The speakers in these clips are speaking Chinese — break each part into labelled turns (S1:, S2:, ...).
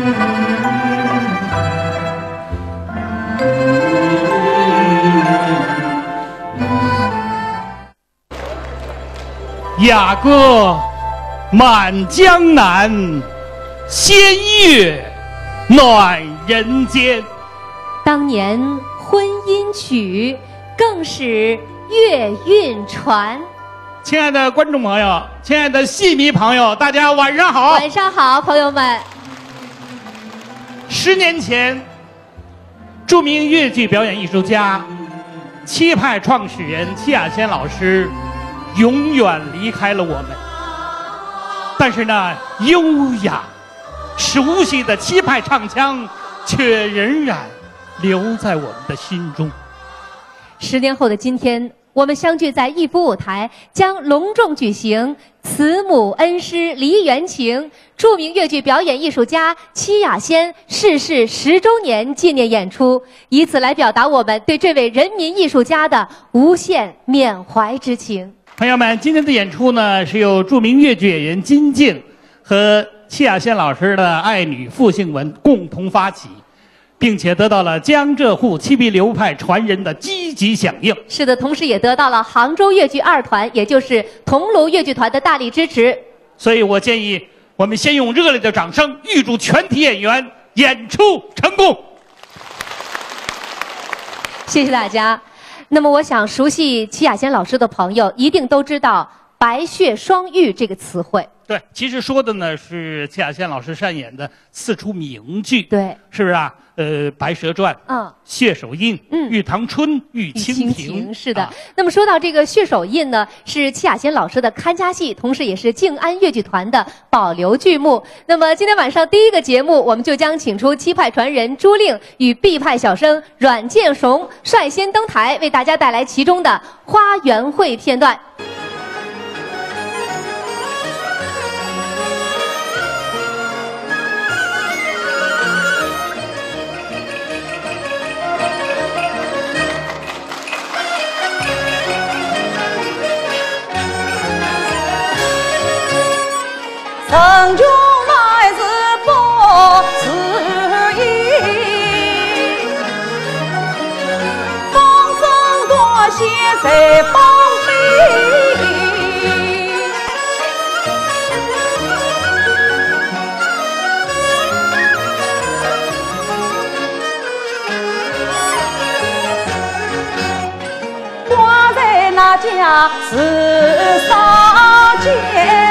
S1: 雅歌满江南，仙乐暖人间。
S2: 当年婚姻曲更是乐韵传。
S1: 亲爱的观众朋友，亲爱的戏迷朋友，大家晚上好！
S2: 晚上好，朋友们。
S1: 10年前，著名越剧表演艺术家、七派创始人戚雅仙老师永远离开了我们。但是呢，优雅、熟悉的七派唱腔却仍然留在我们的心中。
S2: 10年后的今天，我们相聚在艺府舞台，将隆重举行慈母恩师梨园情著名越剧表演艺术家戚雅仙逝世10周年纪念演出，以此来表达我们对这位人民艺术家的无限缅怀之情。
S1: 朋友们，今天的演出呢，是由著名越剧演员金靖和戚雅仙老师的爱女傅杏文共同发起，并且得到了江浙沪七臂流派传人的积极响应。
S2: 是的，同时也得到了杭州越剧2团，也就是桐庐越剧团的大力支持。
S1: 所以我建议，我们先用热烈的掌声，预祝全体演员演出成功。
S2: 谢谢大家。那么，我想熟悉戚雅仙老师的朋友一定都知道“白血双玉”这个词汇。
S1: 对，其实说的呢是戚雅仙老师擅演的4出名剧，
S2: 对，
S1: 是不是啊？白蛇传，血手印，玉堂春，玉蜻蜓，
S2: 是的。那么说到这个血手印呢，是戚雅仙老师的看家戏，同时也是静安越剧团的保留剧目。那么今天晚上第一个节目，我们就将请出七派传人朱令与毕派小生阮建雄率先登台，为大家带来其中的花园会片段。
S3: 城中乃是不是意，风筝多些谁帮飞？挂在那家是上街。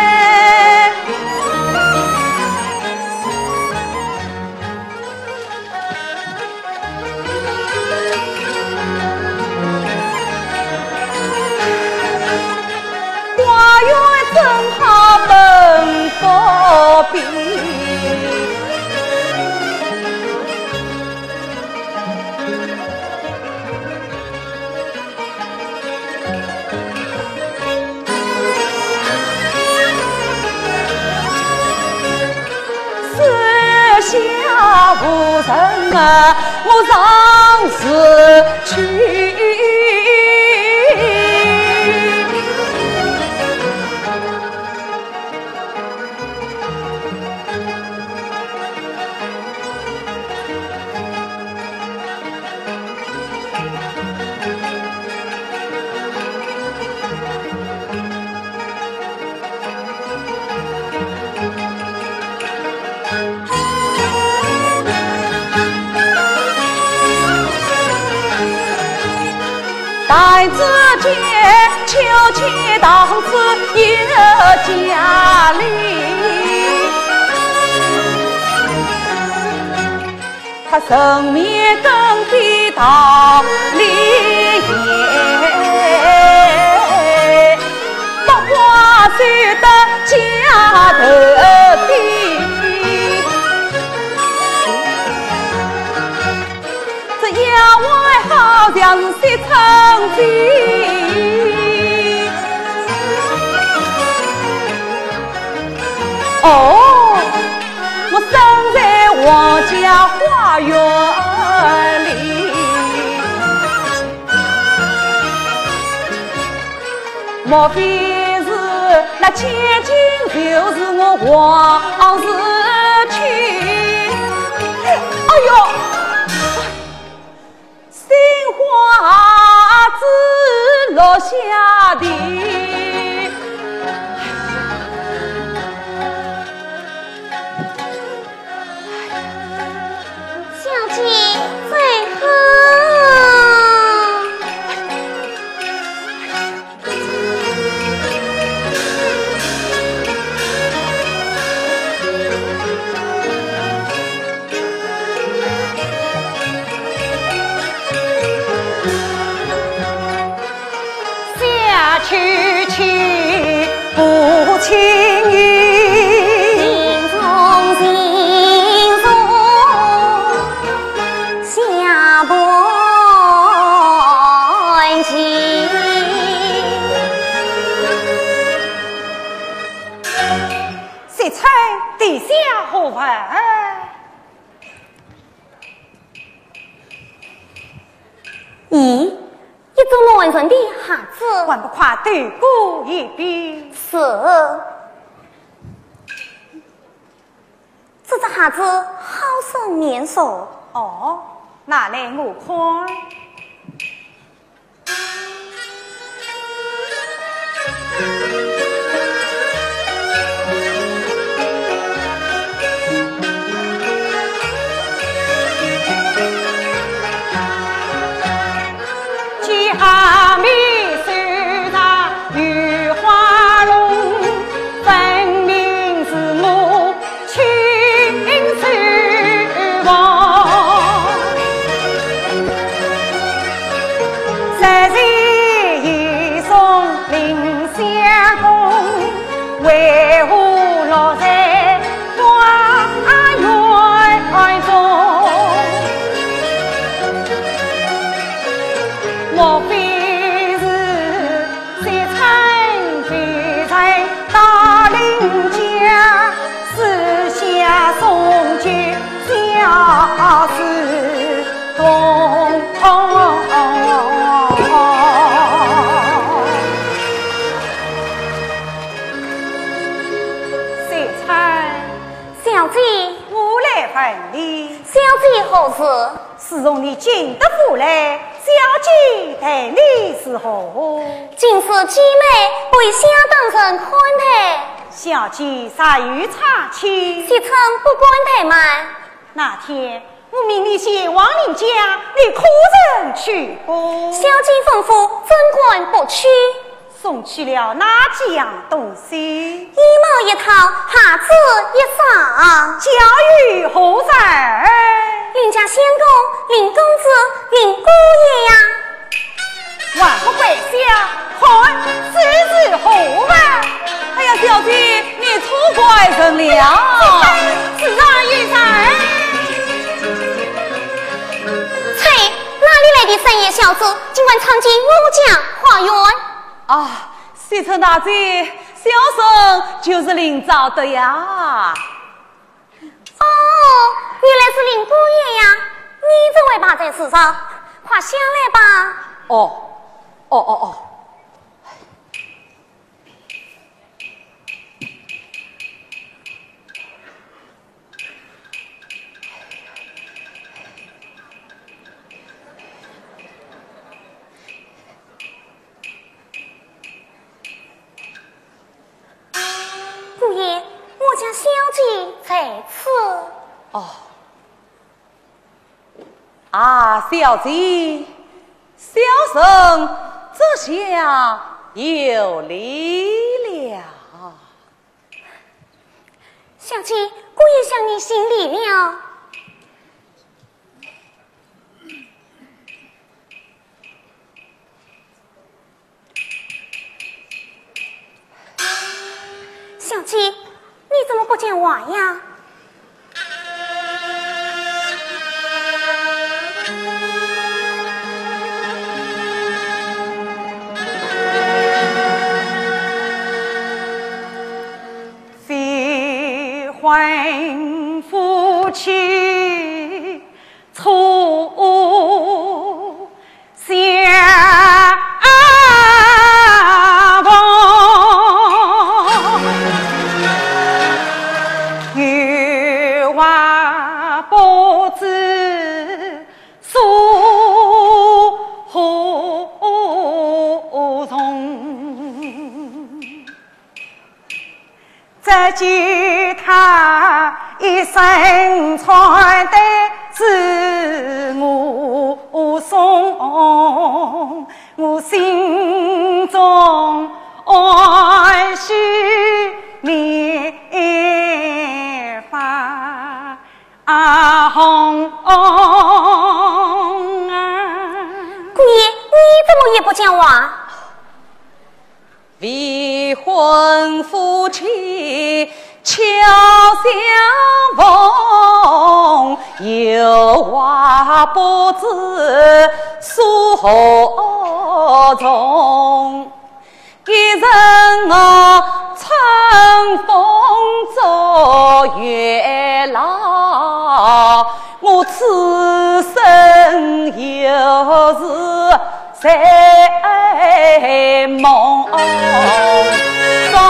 S3: 下无人啊，我上死去。待子见秋千荡子有家里，他生面更的道理也，不花费的家头地，这野外好像是些成绩。哦，我生在王家花园里，莫非是那千金就是我王氏妻？
S4: 咦，一种男人的孩子，
S3: 还不快对过一遍？
S4: 是。这个孩子好生面熟。
S3: 哦，拿来我看。家米手上雨花容，分明是我亲手望。实是一送林相公，为何落在花园中？莫非是谁参非在大林家，私下送去小事动？谁参？
S4: 小姐，
S3: 我来问你。
S4: 小姐何事？
S3: 自从你进得府来，小姐待你是何？
S4: 今次姐妹为相等人宽待，
S3: 小姐啥有差气？
S4: 谁曾不宽待吗？
S3: 那天我命你先往你家，你可曾去过？
S4: 小姐吩咐，怎管不去？
S3: 送去了哪几样东西？
S4: 衣帽一套，鞋子一双。
S3: 教育何在？
S4: 林家相公、林公子、林姑爷呀！
S3: 还不跪下，看此事何办？哎呀，小姐，你错怪人了。是啥意思？
S4: 猜哪里来的三爷小子，竟敢闯进我家花园？
S3: 啊，西城大姐，小生就是林兆的呀。
S4: 哦，原来是林姑爷呀！你怎会趴在树上？快下来吧。
S3: 哦。
S4: 姑爷，我家小姐在此。
S3: 小姐，小生这下有理了。
S4: 小姐，姑爷向你行礼了。小姐，你怎么不讲话呀？
S3: 非还夫妻错相逢，月华不知诉何从。只见他一身穿戴是我送，我心中爱绪绵发红
S4: 姑爷，你怎么也不讲话？
S3: 未婚夫妻巧相逢，有话不知诉何从。一人乘风坐月老，我此生人又是在梦中。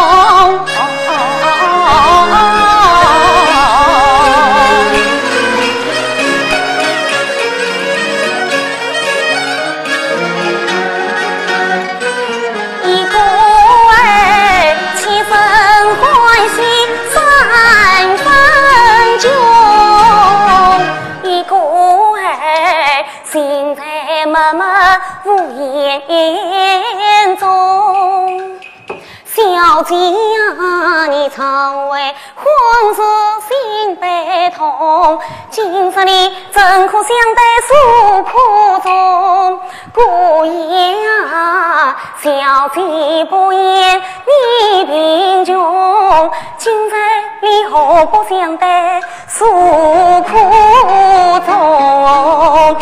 S4: 默默无言中，小姐呀，你曾为婚事心悲痛，今日你怎可相对诉苦中？姑爷啊，小姐不言你贫穷，今日你何不相对诉苦中？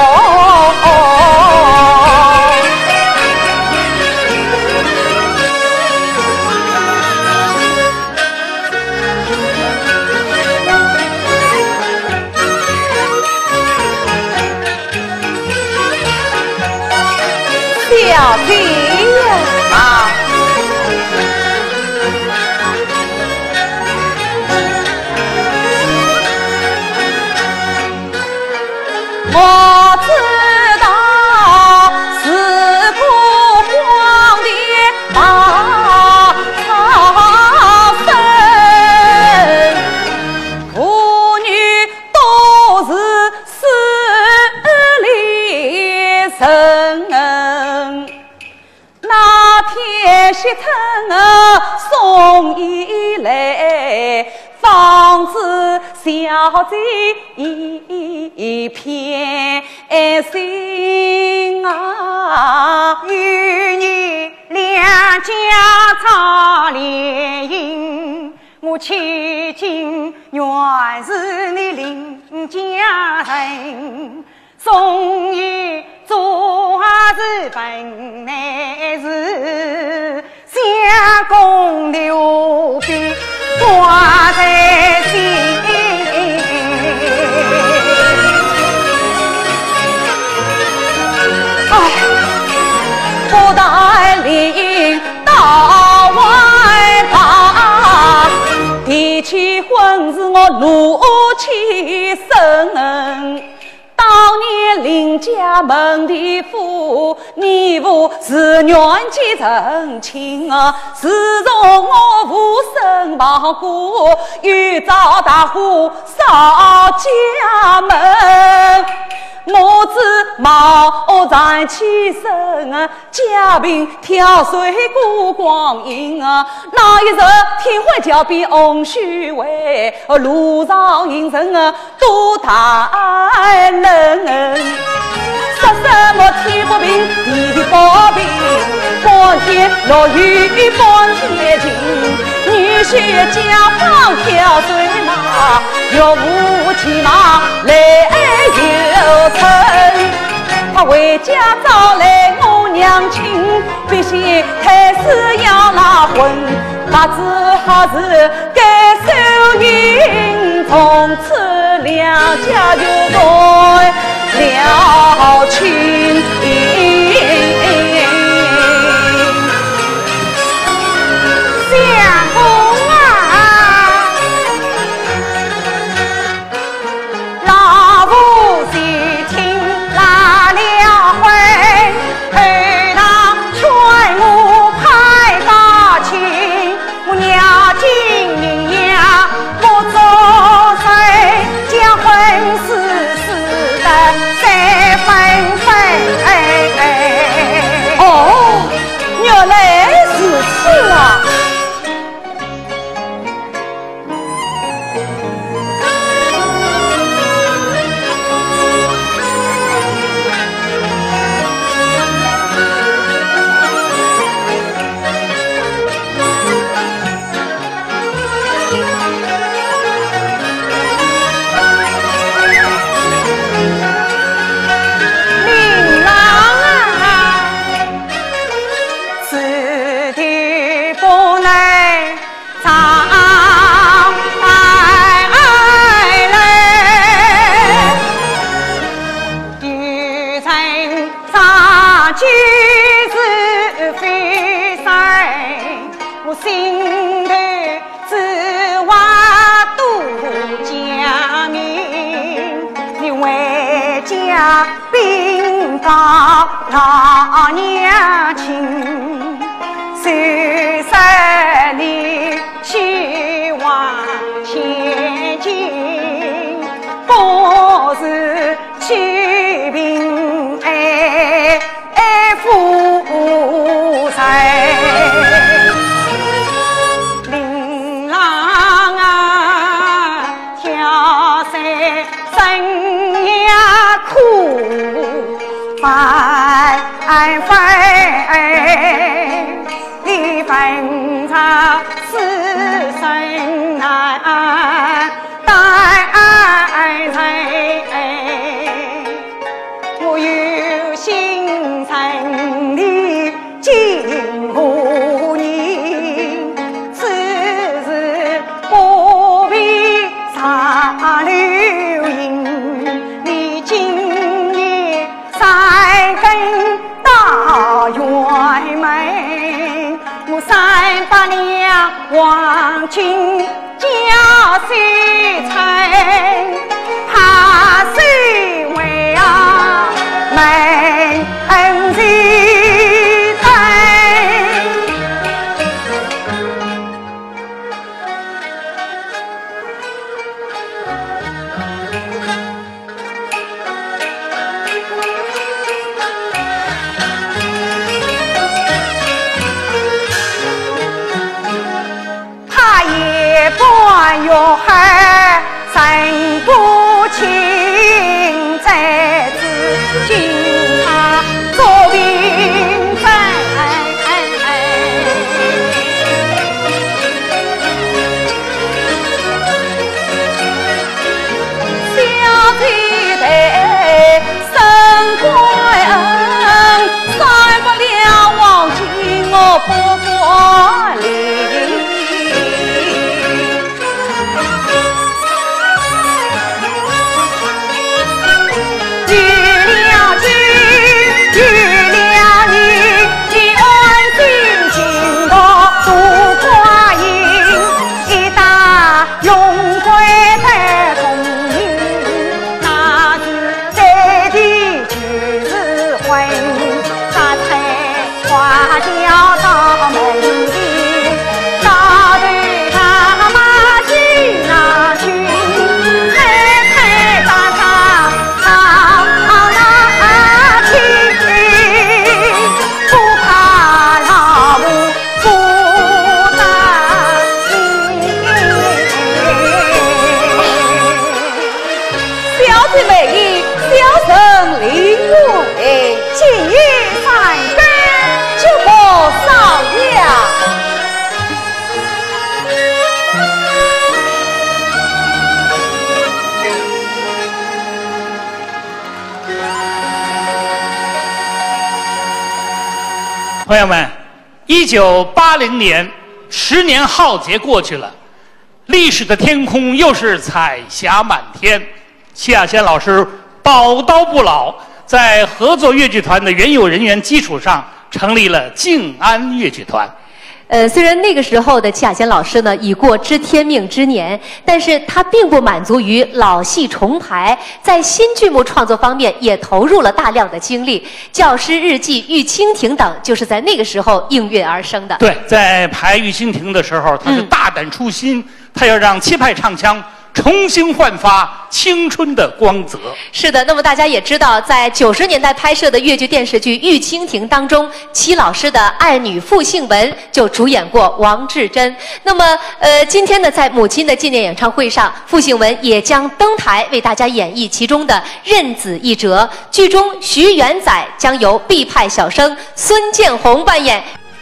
S3: 小姐啊，我知道是不皇帝把朝生，妇女都是死里生。那天西城送一来，方知小姐一片心啊，与你两家长联姻，我迄今原是你邻家人，终于做是本来是相公留笔挂在心，哎，不带领到外吧，提起婚是我怒气生。当年邻家门的妇，你父是愿结成亲啊，自从我父身亡故，欲遭大火烧家门。母子冒然起身啊，家贫挑水过光阴啊，那一日天灰脚比翁须为，路上迎人啊多太冷。说什么天不平地不平，光天落雨半天晴，女婿家放挑水马，有无骑马来有成，他回家找来我娘亲，必须开始要拉婚，他只好是该收银，从此两家就断了亲。 下禀告老娘亲，30年希望前进，不是去平富财。琳琅啊，挑山生呀苦，翻你分草死生难待人，我有心成立金湖人，此事不必长留影，你今夜三更到辕门，我300两黄金交谁称？怕谁为啊门前灯？他也不要害神不清，在此今他做兵在。小弟的生贵恩，300两黄金我不领。
S1: 朋友们，1980年，10年浩劫过去了，历史的天空又是彩霞满天。戚亚仙老师宝刀不老，在合作越剧团的原有人员基础上，成立了静安越剧团。
S2: 虽然那个时候的戚亚仙老师呢已过知天命之年，但是他并不满足于老戏重排，在新剧目创作方面也投入了大量的精力。《教师日记》《玉蜻蜓》等就是在那个时候应运而生的。
S1: 对，在排《玉蜻蜓》的时候，他是大胆出新，他要让7派唱腔重新焕发青春的光泽。
S2: 是的，那么大家也知道，在90年代拍摄的越剧电视剧《玉蜻蜓》当中，戚老师的爱女傅杏文就主演过王志珍。那么，今天呢，在母亲的纪念演唱会上，傅杏文也将登台为大家演绎其中的《任子一折》。剧中徐元载将由毕派小生孙建宏扮演。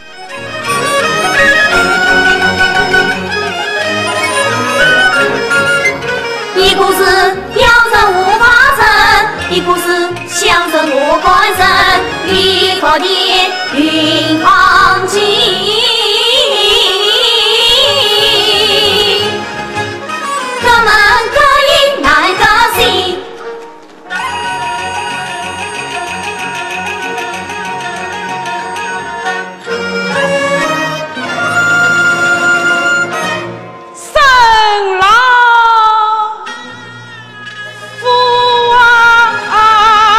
S4: 一故事标准无法成，一故事相声无关身，一可点云行情，各门各艺难各心。
S3: 生老福啊！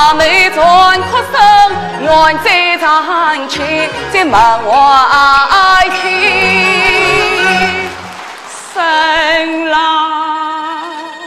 S3: 阿妹转哭声，愿再长去，在门外听声浪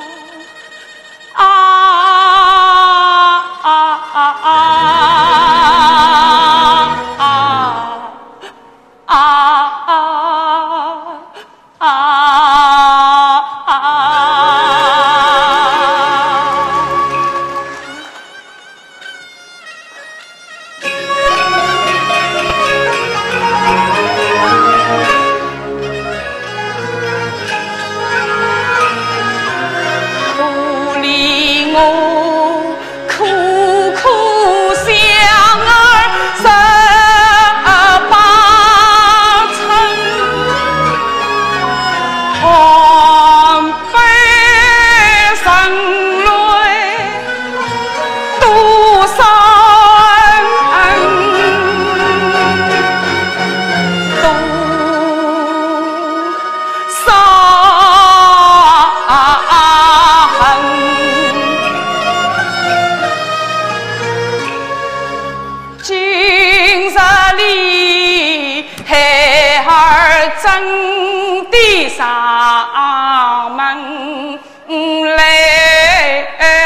S3: 真的上门来，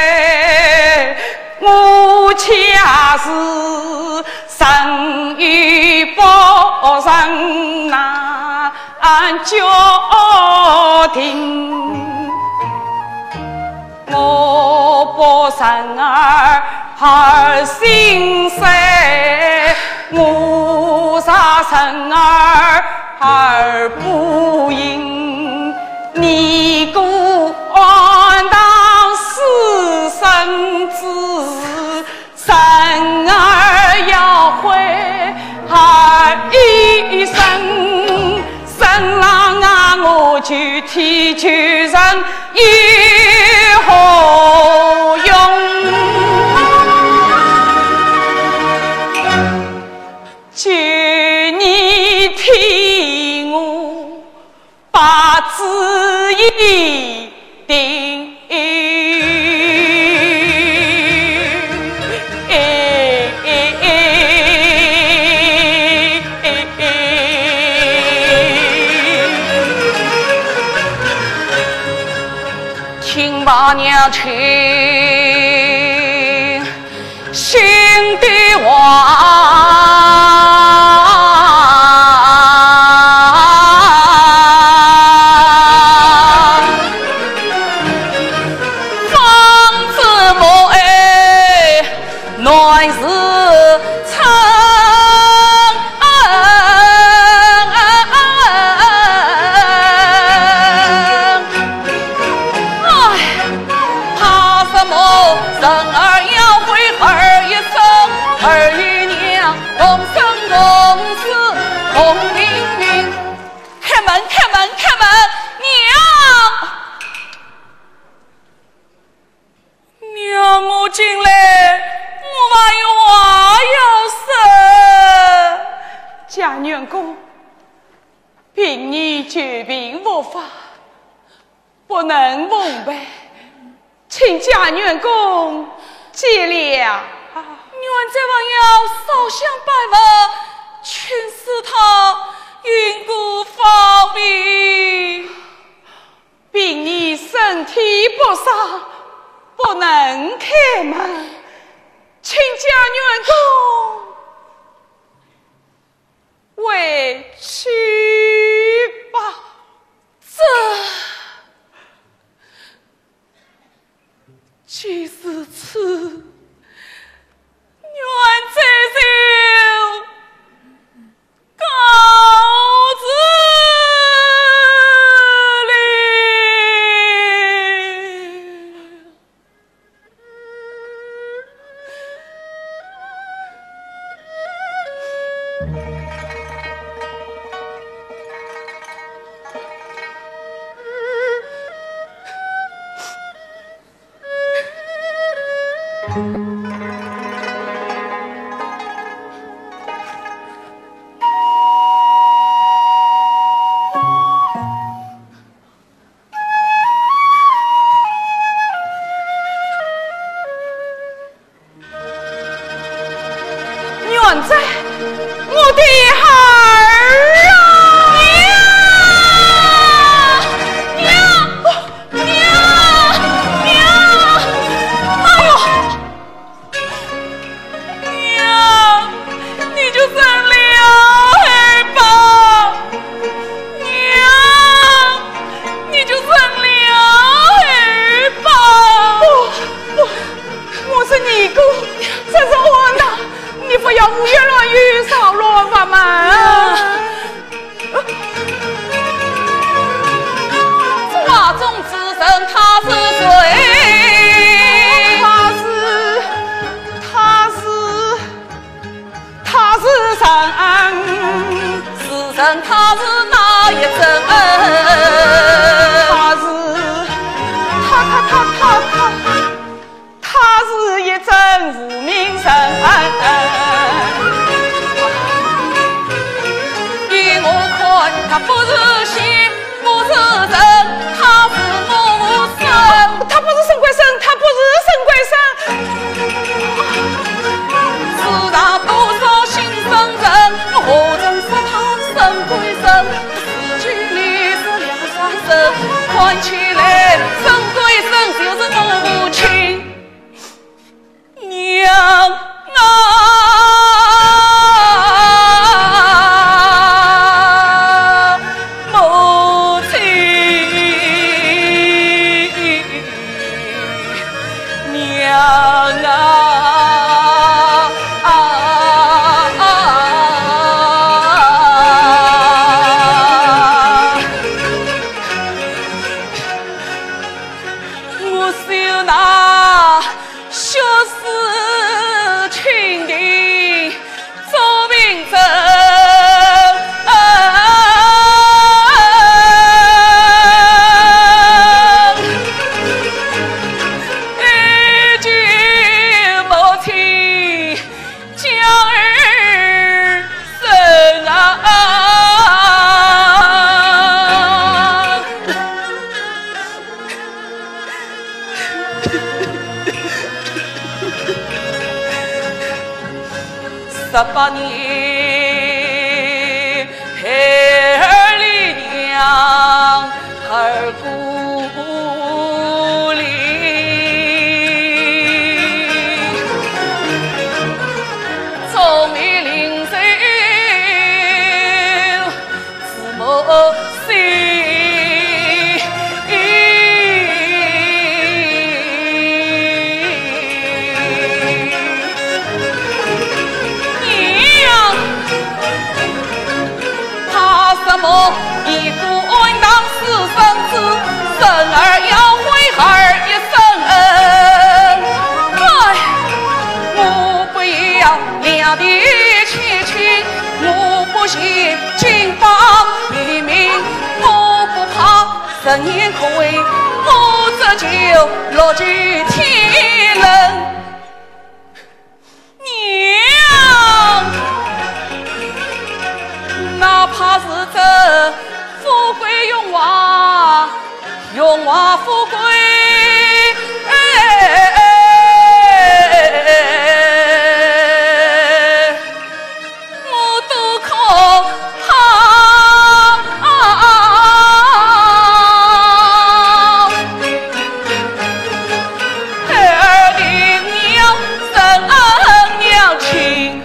S3: 我恰是生于不人难决定，我不生儿心碎，我杀生儿不应，你孤当私生子，生儿要回儿一生，生郎啊，我就替救人有何用？求你替我把旨意定。听bà娘亲心的话。我进来，我还有话要说。贾元公，平日绝病无法，不能奉陪，请贾元公见谅。元这王要烧香拜佛，劝使他云顾方便。病你身体不适，不能开门，请贾元公回去吧。既是此，元这就告辞。 他是哪一阵？他是一阵无名神。依我看，他不是仙，不是人，他是魔神。他不是神鬼神，他不是神鬼神。世上多少新生人，何曾是他神鬼神？四句里是两三声，看起来神鬼神就是母亲娘啊！18年，孩儿离娘儿故里，聪明灵秀，自谋心。一夫当私生子，生儿要回儿一生恩。哎，我不要两地亲亲，我不嫌金榜题名，我不怕人言可畏，我这就落举天人。哪怕是这富贵荣华，荣华富贵，我都可怕。孩儿的娘生娘亲，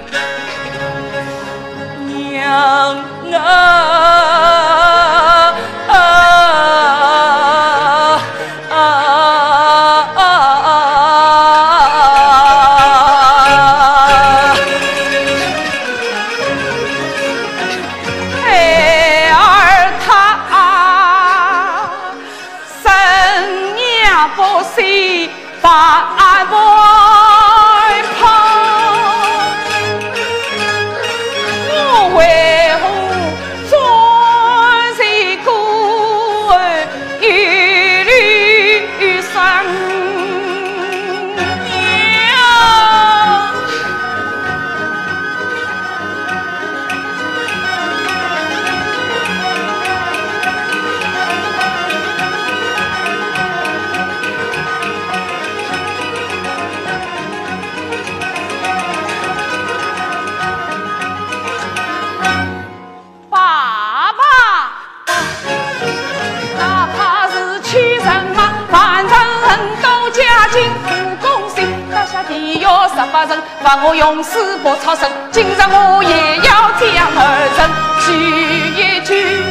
S3: 娘。18人，凡我勇士不超生，今日我也要将儿人举一举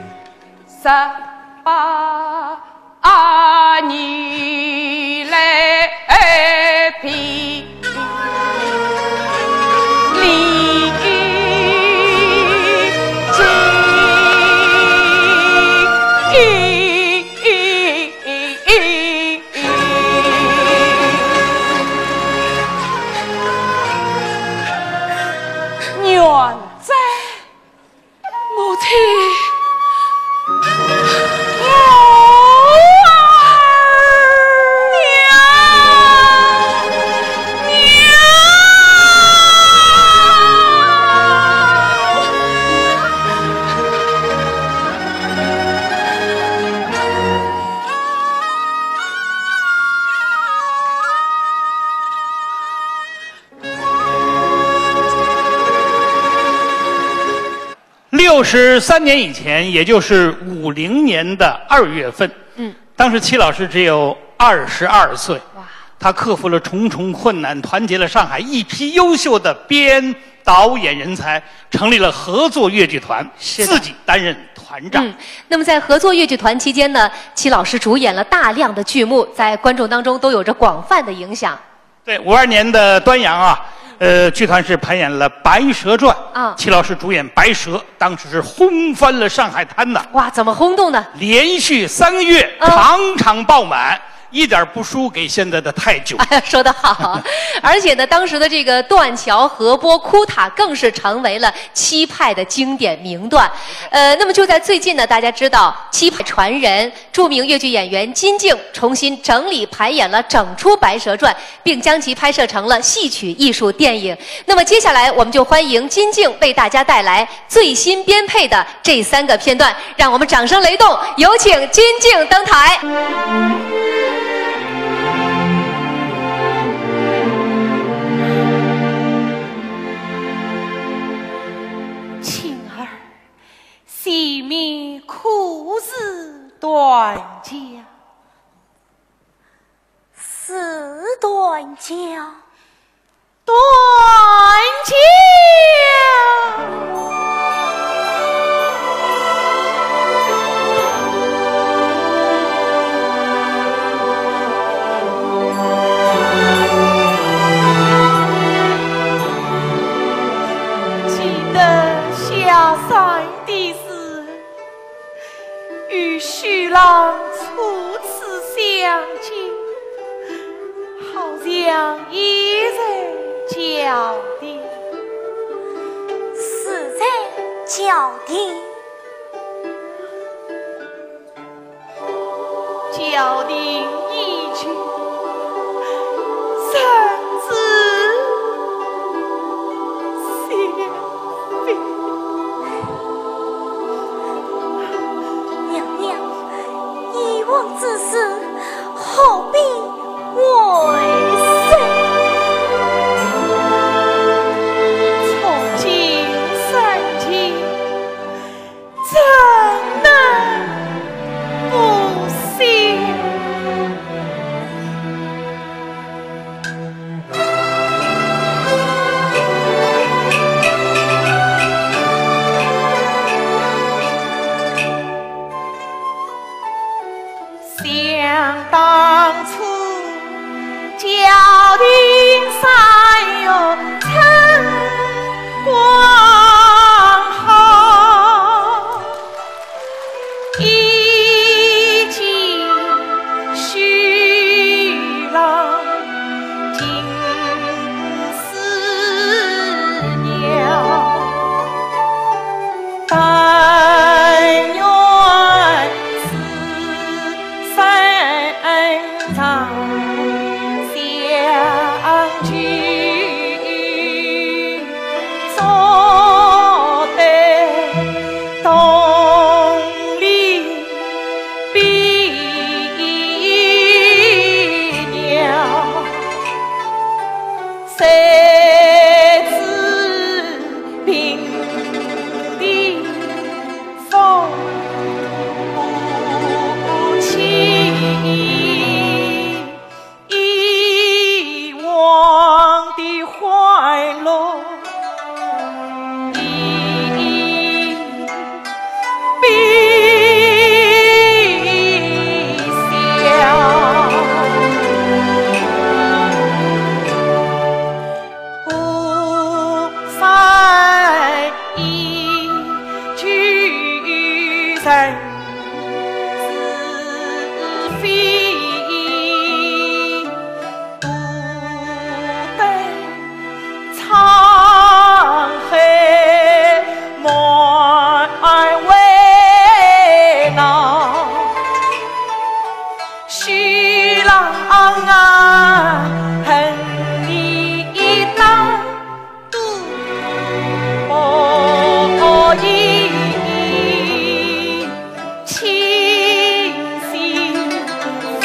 S3: 18年来比离经。
S1: 53年以前，也就是50年的2月份，当时戚老师只有22岁，哇，他克服了重重困难，团结了上海一批优秀的编导演人才，成立了合作越剧团，自己担任团长。
S2: 那么在合作越剧团期间呢，戚老师主演了大量的剧目，在观众当中都有着广泛的影响。
S1: 对，52年的端阳啊。剧团是排演了《白蛇传》啊，戚老师主演白蛇，当时是轰翻了上海滩呐！
S2: 哇，怎么轰动呢？
S1: 连续3个月场场爆满，一点不输给现在的泰囧。
S2: 哎呀，说得好！而且呢，当时的这个断桥、河波、哭塔更是成为了戚派的经典名段。那么就在最近呢，大家知道戚派传人、著名越剧演员金靖重新整理排演了整出《白蛇传》，并将其拍摄成了戏曲艺术电影。那么接下来我们就欢迎金靖为大家带来最新编配的这3个片段，让我们掌声雷动，有请金靖登台。
S5: 细密苦事断桥，
S4: 是断桥，
S5: 断桥。记得下山的事。与徐郎初次相见，好像一人脚定，
S4: 是在脚定，
S5: 脚定一句，甚至相非。
S4: 以往之事，何必为谁？
S5: 从今生前，怎能不信？想当初，脚定山哟晨光好，已经徐郎尽思鸟，但愿此三场相聚，做得同里比鸟，谁知平地风不起，以往的欢乐已必消，不散一句人是非，独得沧海莫为难，徐郎啊，恨你当都以倾心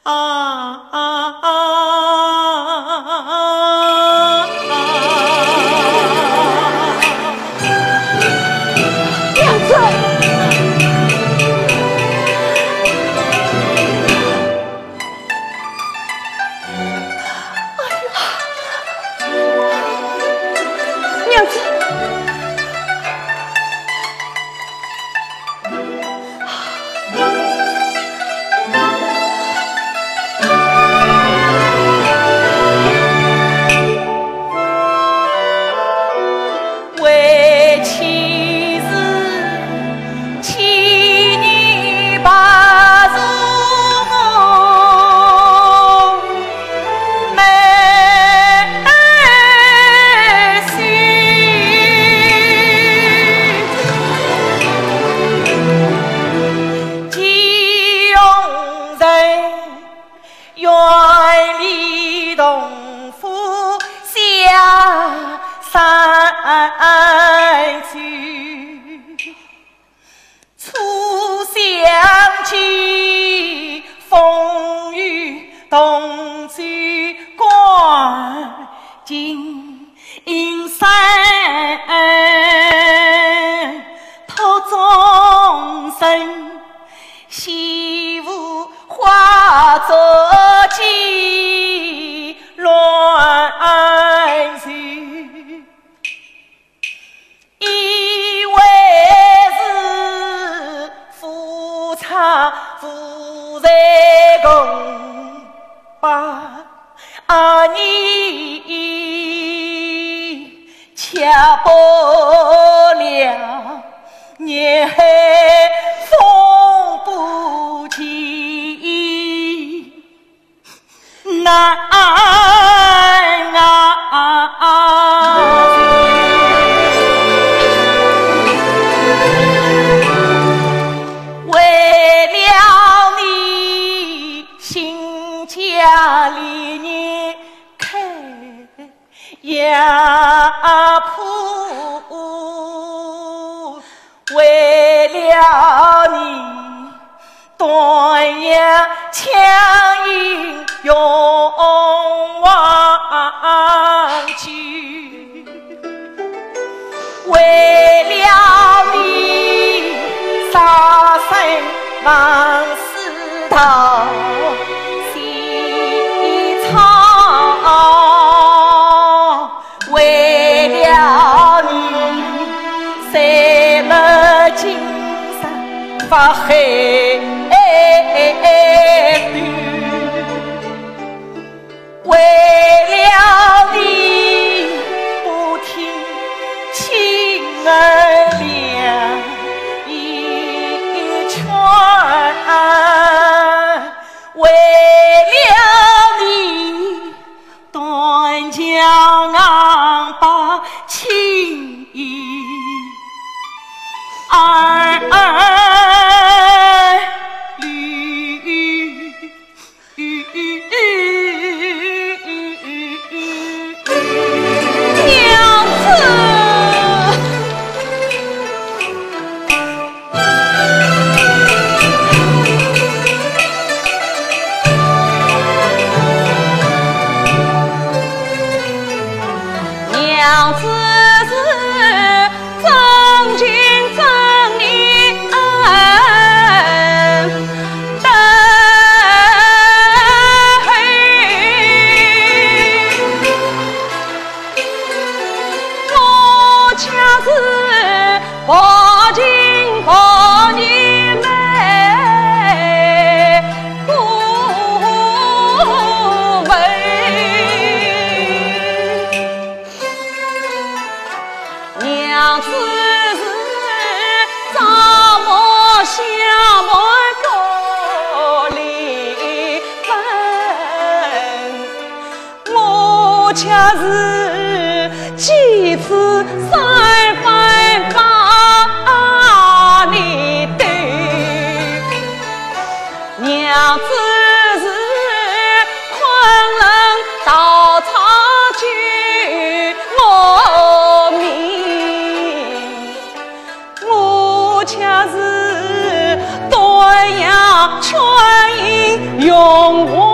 S3: 却是端阳全影永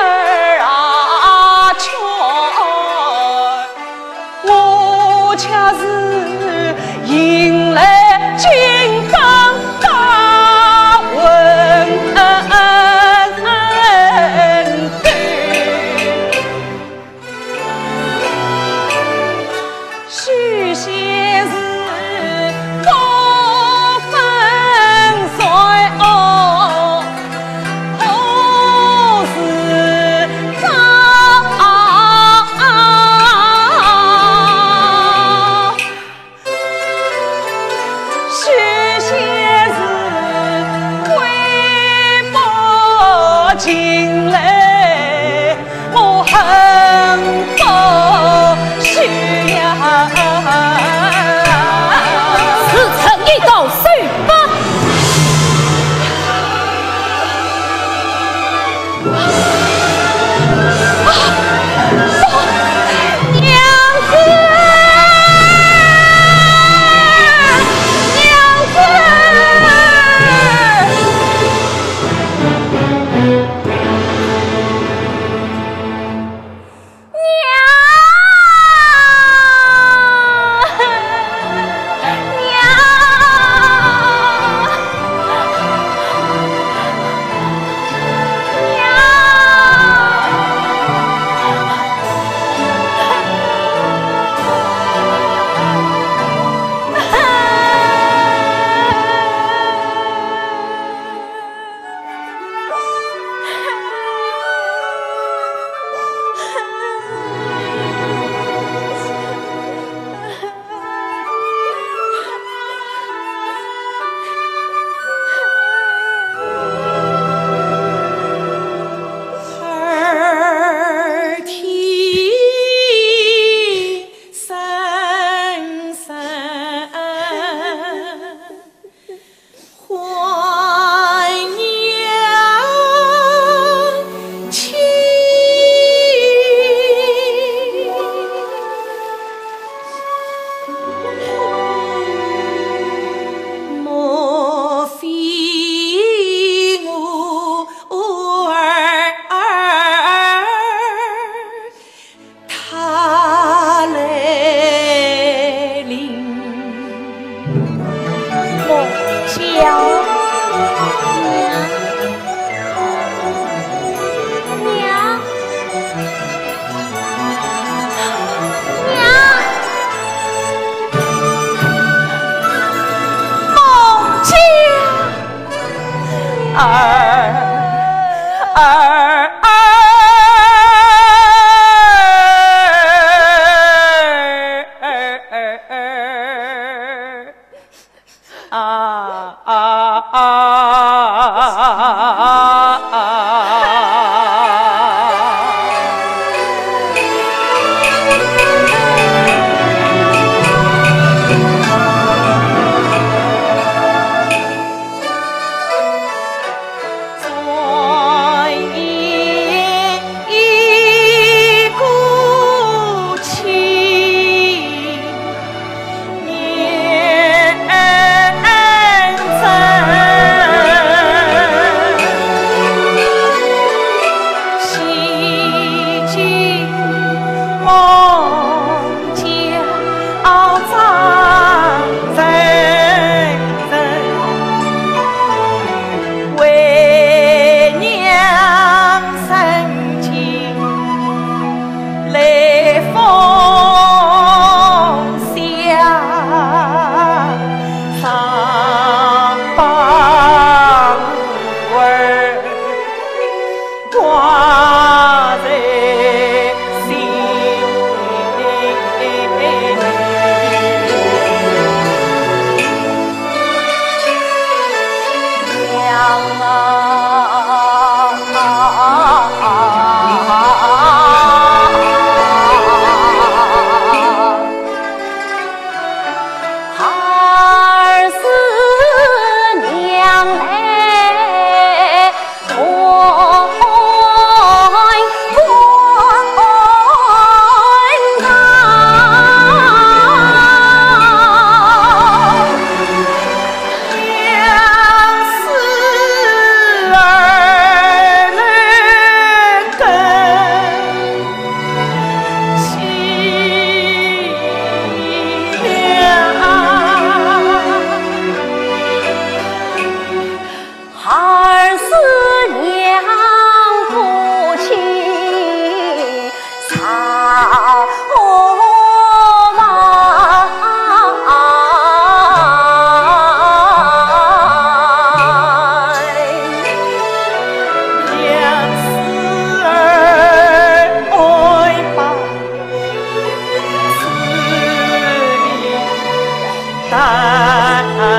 S3: 儿啊劝，我恰是迎来金榜大文官，许仙是高分帅哦，何时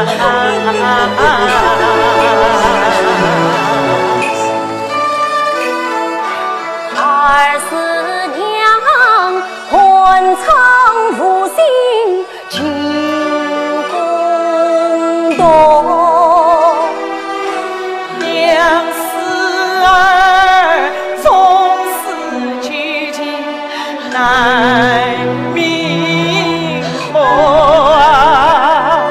S4: 二四娘混藏无心进宫东，
S5: 娘四儿总是举进难明目啊，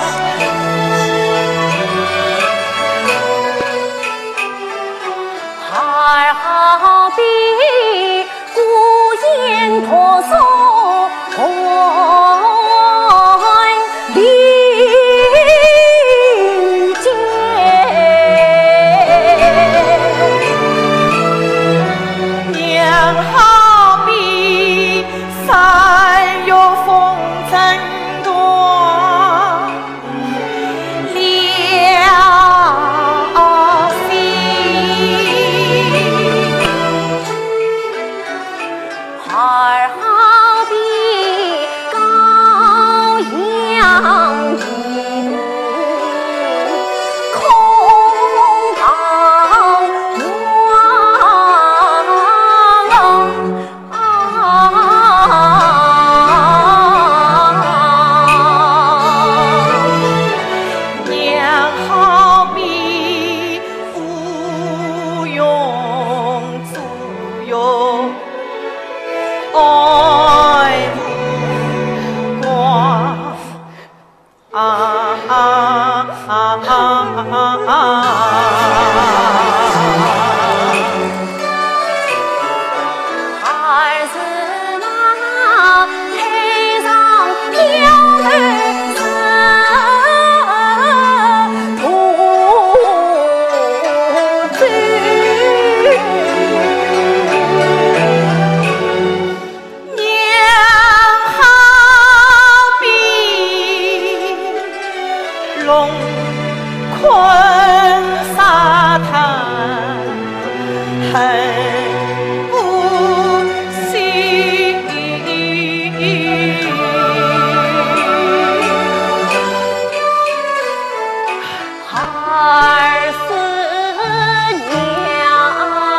S4: 儿好比孤雁婆娑还林间，
S5: 娘好比山有风筝多，了心。
S4: 儿好比高阳一途空荡
S5: 娘好比无用自由，爱无光
S4: 儿子那配上漂儿色徒追，
S5: 娘好比龙困沙滩，恨不息。
S4: 儿四娘，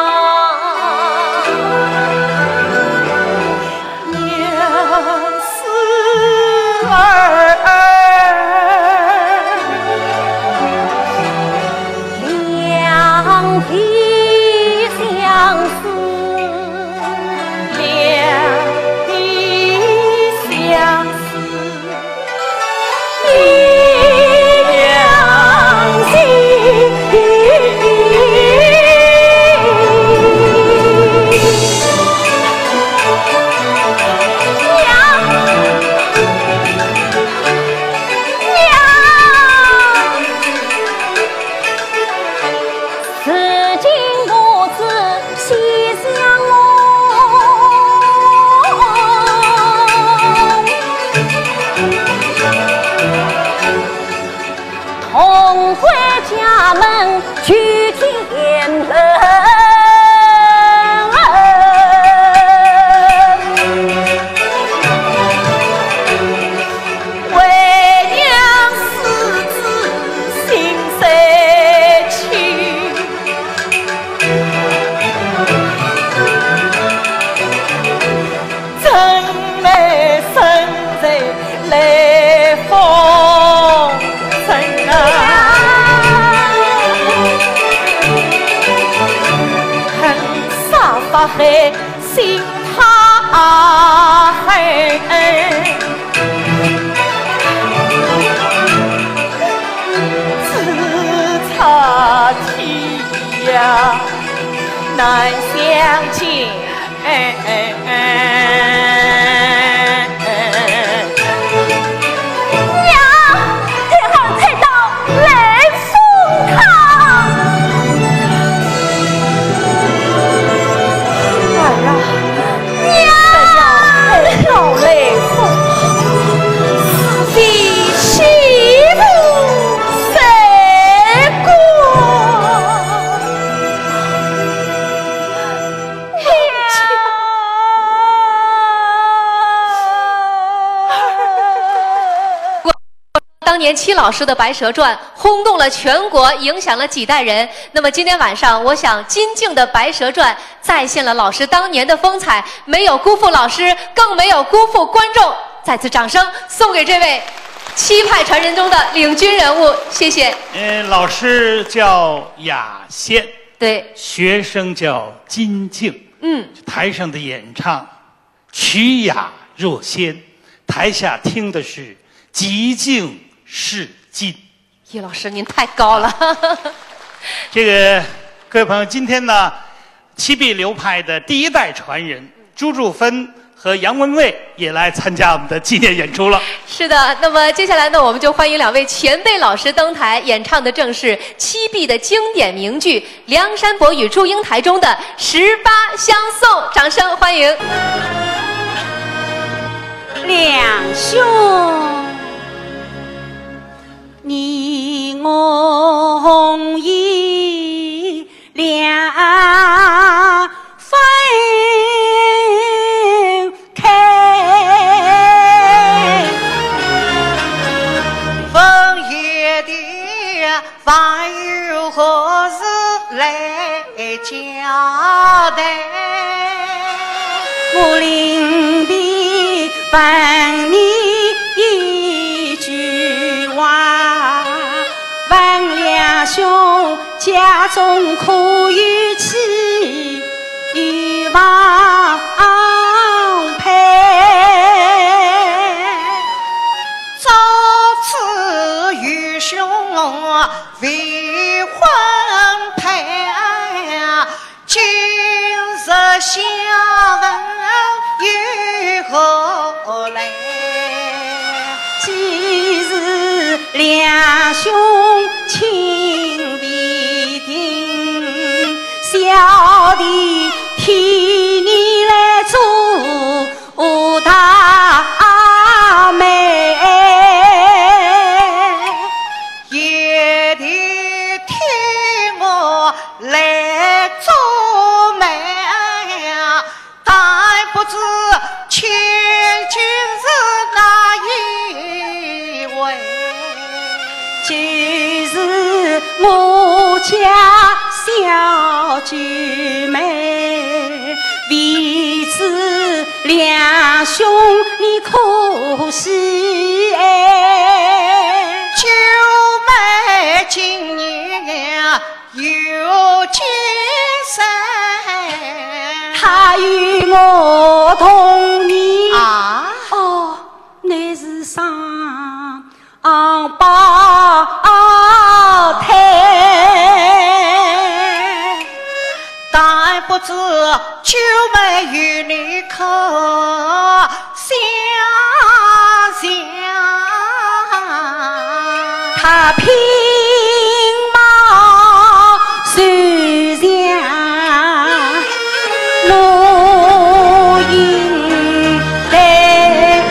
S5: 娘四儿
S4: 两地相思，
S5: 两地相思，
S4: 两心。此经母子喜相逢，同回家门去天门。
S5: 为娘四子心塞去，真美身在来风尘啊，恨杀法海心他海。只差天涯难相见，
S4: 娘，天后才到来送他。
S5: 儿啊，
S4: 娘，
S5: 老来送
S2: 当年戚老师的《白蛇传》轰动了全国，影响了几代人。那么今天晚上，我想金靖的《白蛇传》再现了老师当年的风采，没有辜负老师，更没有辜负观众。再次掌声送给这位七派传人中的领军人物，谢谢。
S1: 老师叫雅仙，
S2: 对，
S1: 学生叫金靖。台上的演唱曲雅若仙，台下听的是极尽是金。
S2: 叶老师您太高了。
S1: 这个各位朋友，今天呢，七臂流派的第一代传人朱祝芬和杨文蔚也来参加我们的纪念演出了。
S2: 是的，那么接下来呢，我们就欢迎两位前辈老师登台，演唱的正是七臂的经典名剧《梁山伯与祝英台》中的《18相送》，掌声欢迎。
S3: 两兄，你我意两分开，
S5: 风月的话又何时来交代？
S3: 我临别问你一句话，问两兄家中可有妻与王配？
S5: 早知与兄未婚配，今日相问又何来？
S3: 既是两兄情必定，小弟替你来做大媒，
S5: 也得听我来做媒，但不知千金是哪一位？
S3: 就是我家小九妹，为此两兄你可惜哎。
S5: 九妹今年有几岁？
S3: 他与我同年
S5: 啊，
S3: 哦，乃是双胞胎，
S5: 但不知九妹与你可相像？
S3: 他品貌虽像我应该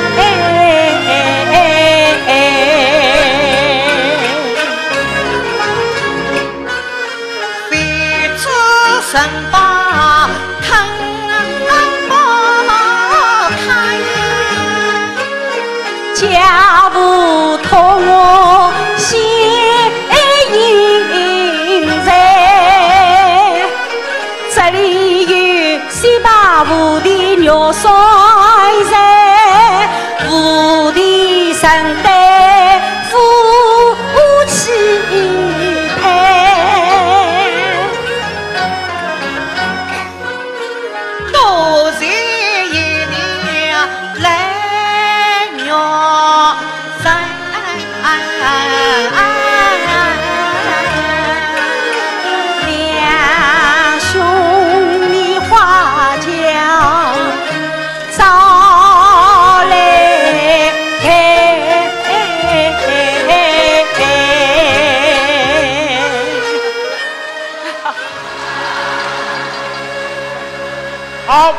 S5: 彼此身把疼不开，
S3: 家不同我心应在，这里有18户的肉酸菜，户的承担夫妻配，
S5: 多谢一娘来鸟在。
S3: 两兄你花轿早来
S1: 好，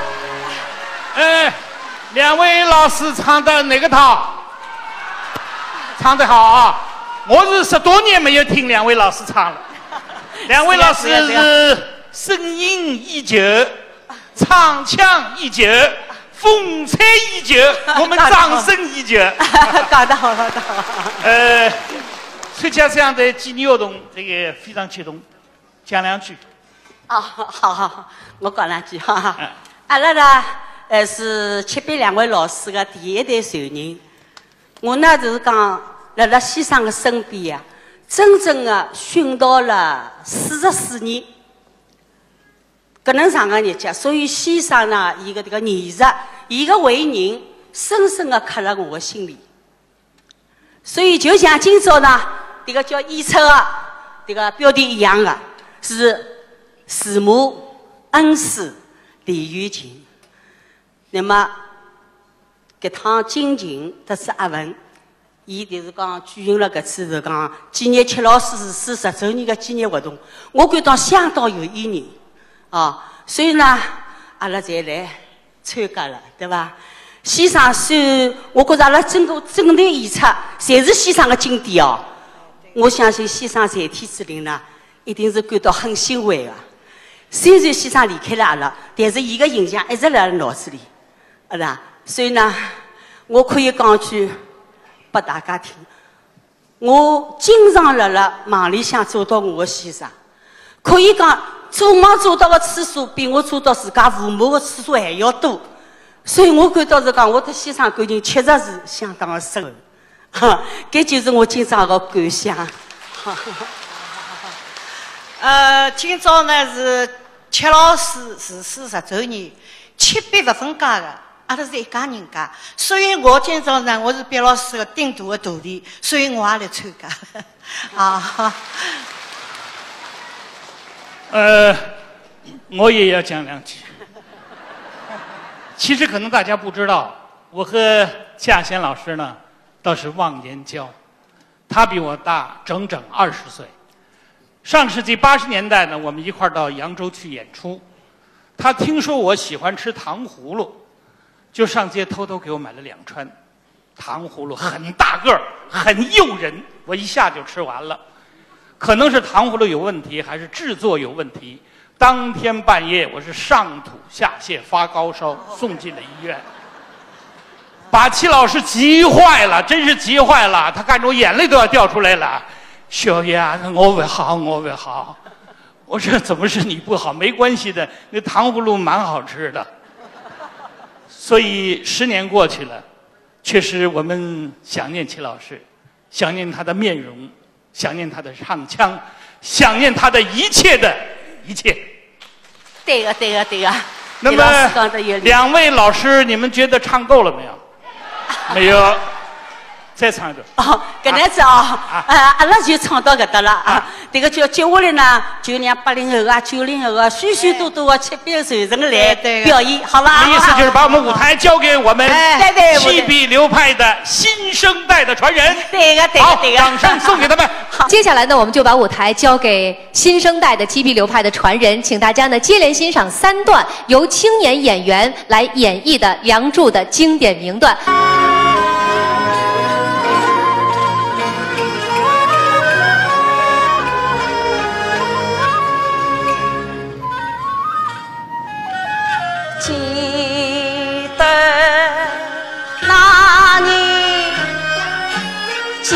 S1: 两位老师唱的哪个套？唱得好啊！我是10多年没有听两位老师唱了。两位老师是声音一绝，唱腔一绝， 风采依旧，我们掌声依旧。
S3: 搞得好，搞得好。
S1: 参加这样的纪念活动，这个非常激动，讲两句。
S3: 啊，好，我讲两句哈。阿拉呢，是702位老师的第一代传人。我呢就是讲，辣先生的身边呀，真正的熏陶了44年。搿能长的日节，所以先生呢，伊个这个艺术，伊个为人，深深的刻辣我的心里。所以就像今朝呢，这个叫演出的这个标题一样的，是慈母恩师李玉琴。那么搿趟金琴特是阿文，伊就是讲举行了搿次是讲纪念戚老师逝世10周年的纪念活动，我感到相当有意义。所以呢，阿拉才来参加了，对吧？先生虽我觉着阿拉整队演出，侪是先生的经典哦。我相信先生在天之灵呢，一定是感到很欣慰的。虽然先生离开了阿拉，但是伊个形象一直辣脑子里，是吧？所以呢，我可以讲句拨大家听，我经常辣梦里向做到我的先生，可以讲。做梦做到的次数比我做到自家父母的次数还要多，所以我感到是讲我和先生感情确实是相当的深厚，这就是我今朝的感想。
S5: 今朝呢是戚老师逝世10周年，戚别不分家的，阿拉是一家人家，所以我今朝呢我是毕老师的顶大的徒弟，所以我也来参加。
S1: 我也要讲两句。其实可能大家不知道，我和夏贤老师呢倒是忘年交，他比我大整整20岁。上世纪80年代呢，我们一块儿到扬州去演出，他听说我喜欢吃糖葫芦，就上街偷偷给我买了2串糖葫芦，很大个儿，很诱人，我一下就吃完了。可能是糖葫芦有问题，还是制作有问题。当天半夜，我是上吐下泻，发高烧，送进了医院，把戚老师急坏了，真是急坏了。他看着我眼泪都要掉出来了。小爷，我会好，我会好。我说怎么是你不好？没关系的，那糖葫芦蛮好吃的。所以10年过去了，确实我们想念戚老师，想念他的面容。想念他的唱腔，想念他的一切的一切。
S3: 对个。
S1: 那么2位老师，你们觉得唱够了没有？没有，再唱一段。
S3: 搿能子阿拉就唱到搿搭了啊。这个叫接下来呢，就让80后啊、90后啊，许许多多的戚别传承来表演，好吧？
S1: 意思就是把我们舞台交给我们七笔流派的新生代的传人。
S3: 对个。
S1: 好，掌声送给他们。
S2: 接下来呢，我们就把舞台交给新生代的七匹流派的传人，请大家呢接连欣赏3段由青年演员来演绎的《梁祝》的经典名段。
S3: 记得那年江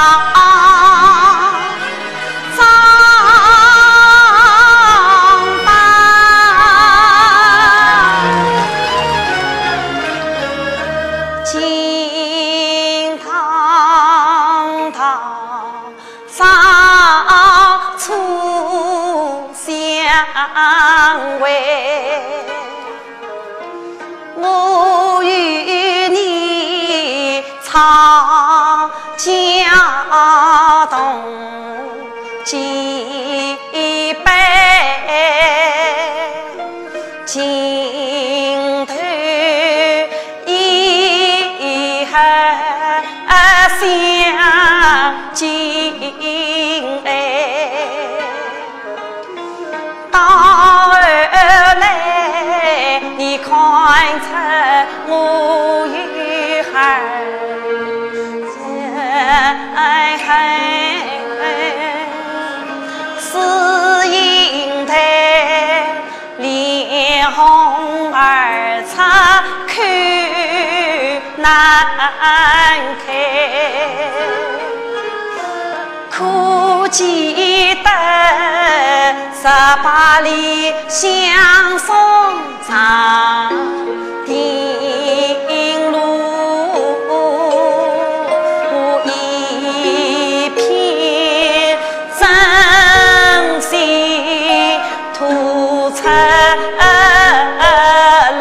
S3: 张大，金堂堂上初相会。我与你唱家东几杯，尽头遗憾相尽来，到后来你看出我有孩子， 难开，可记得18里相送长汀路，一片真心吐出来，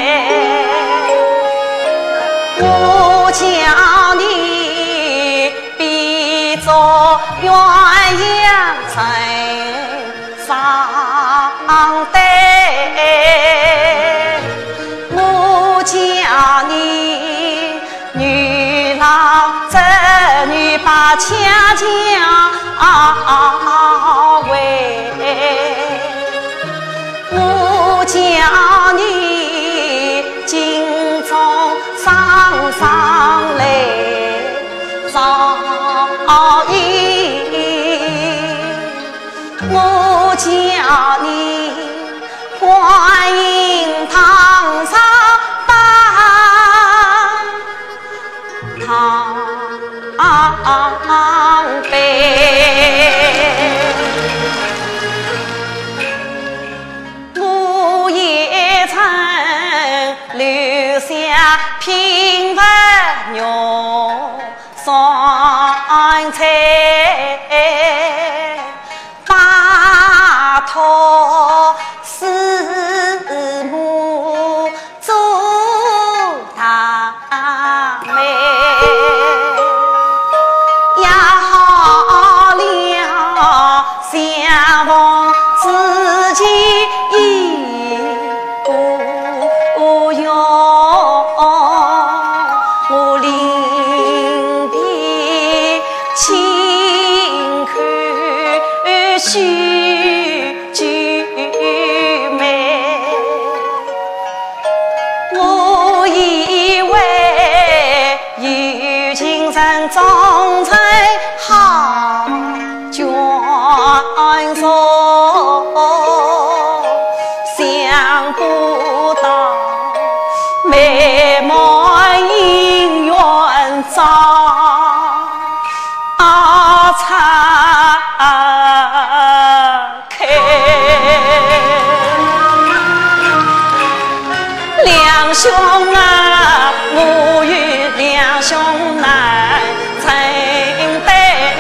S3: 我叫你别做鸳鸯成双对，我叫你女郎织女把恰恰为，我叫你金钟上上来照应，我叫你观音堂上堂北，我也曾留下平凡牛酸菜，拜托师母做大妹，也好了相逢自己不用，我临别轻看须菊眉，我以为有情人终成好眷属，想不到美满姻缘早拆开，两兄啊，我与两兄难承担，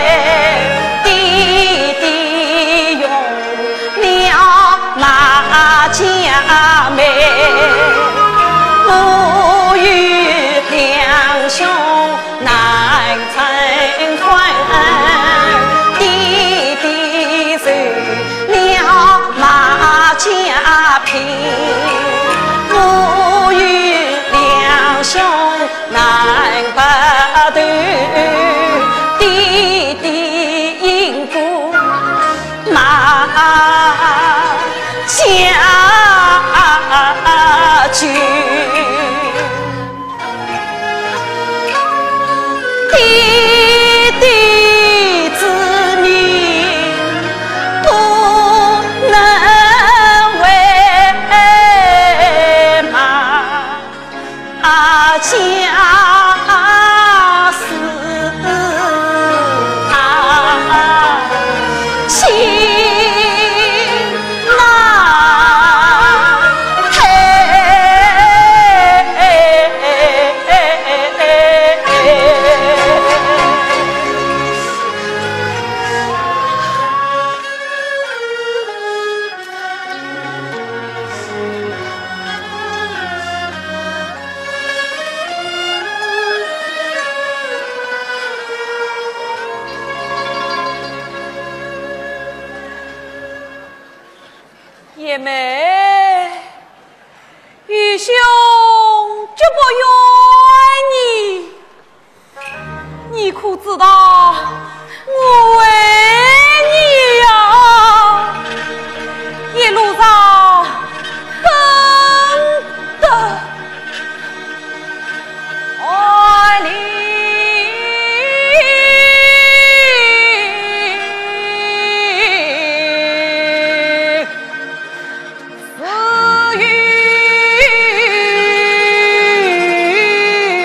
S3: 弟弟用了那家妹，我与两兄难成婚，弟弟受了马家聘，我与两兄难白头，弟弟因故马家眷，弟弟之命不能为马家事情难爷妹，愚兄这不怨你，你可知道我为你呀，一路上奔的爱你。死于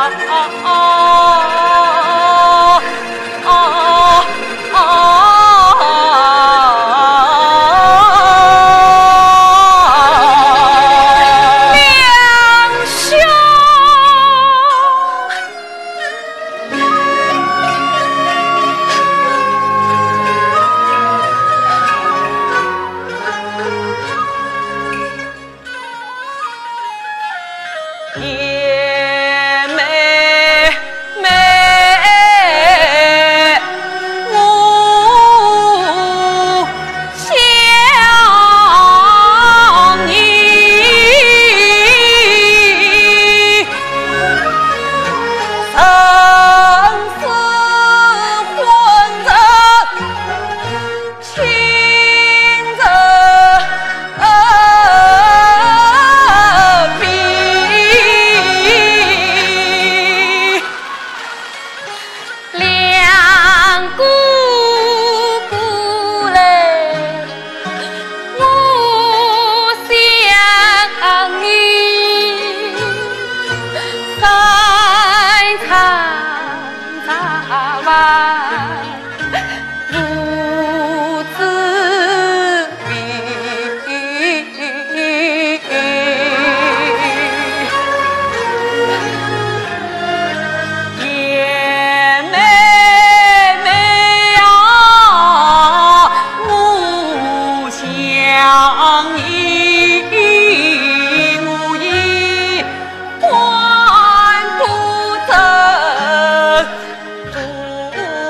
S3: 不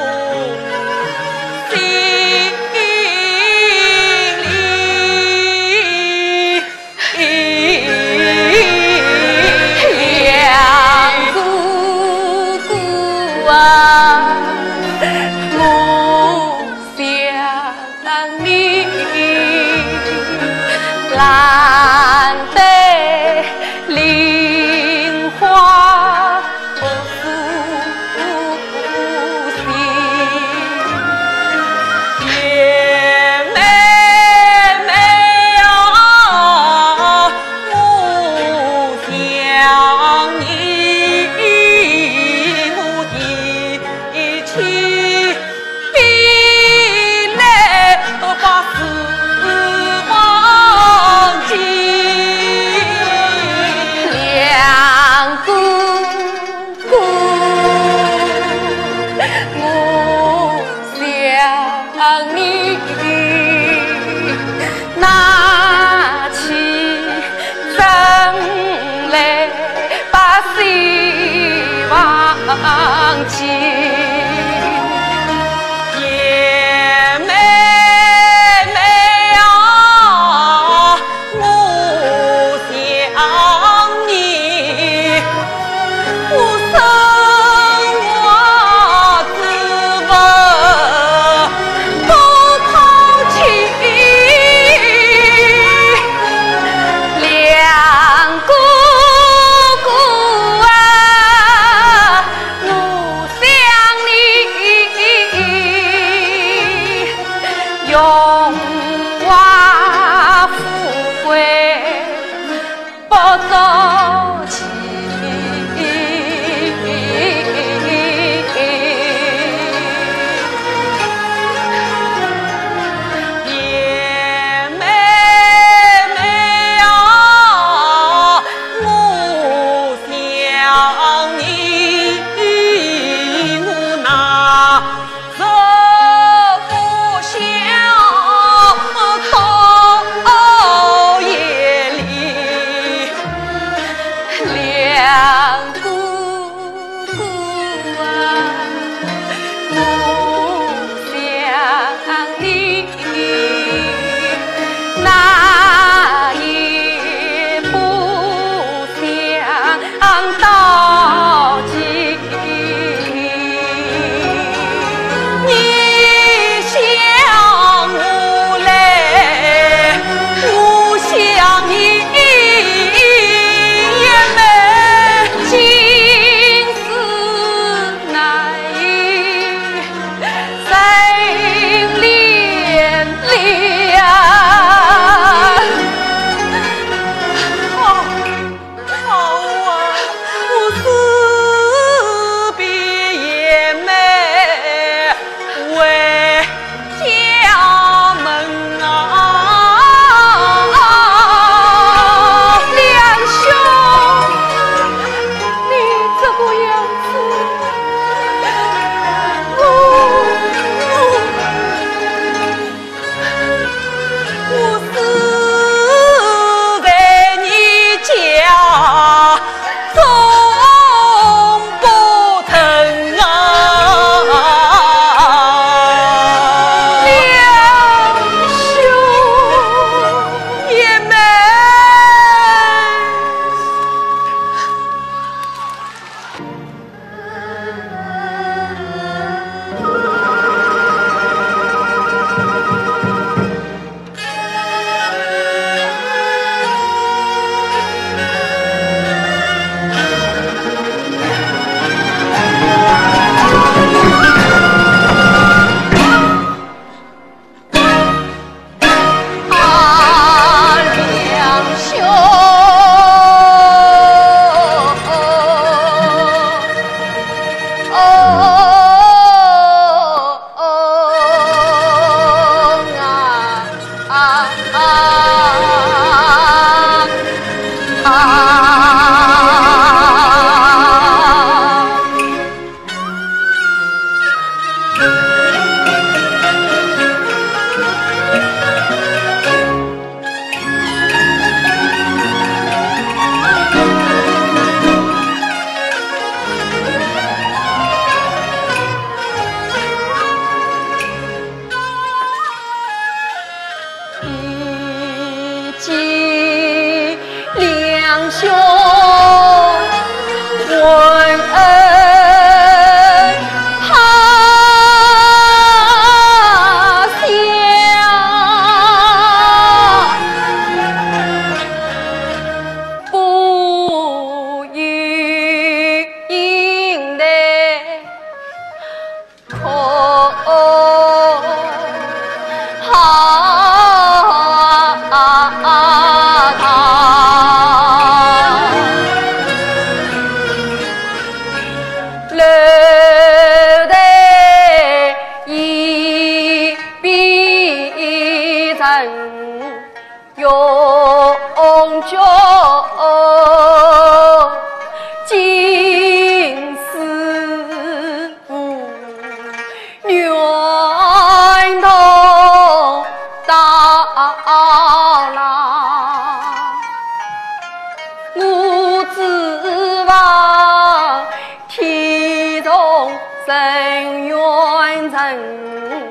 S3: 深愿人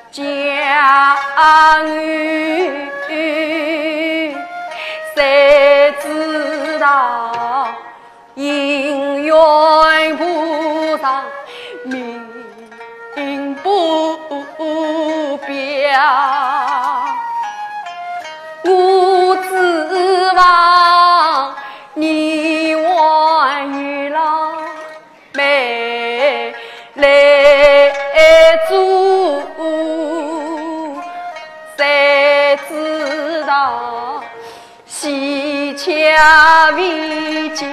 S3: 家语，谁知道姻缘不长，命不表。我指望你我与老妹来做，谁知道喜恰为家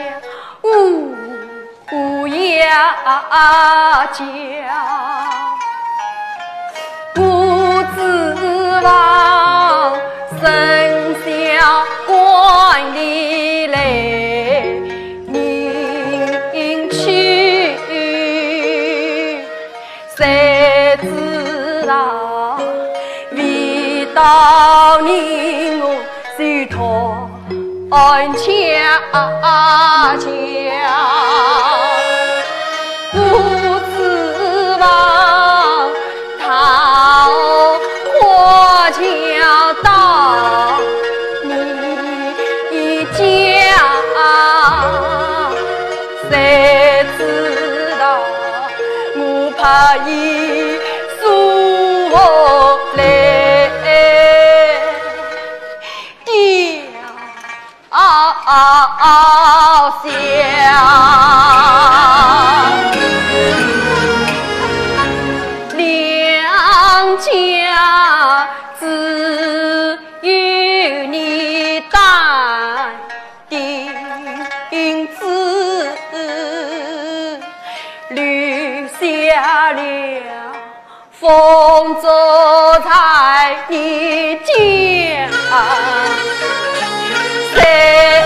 S3: 无呀家，我指望生下官里来迎娶，谁知道未到年我就脱家家，我指望桃花桥到你家，谁知道我怕伊输我来掉两家只有你担定子，留下了风烛在你家，谁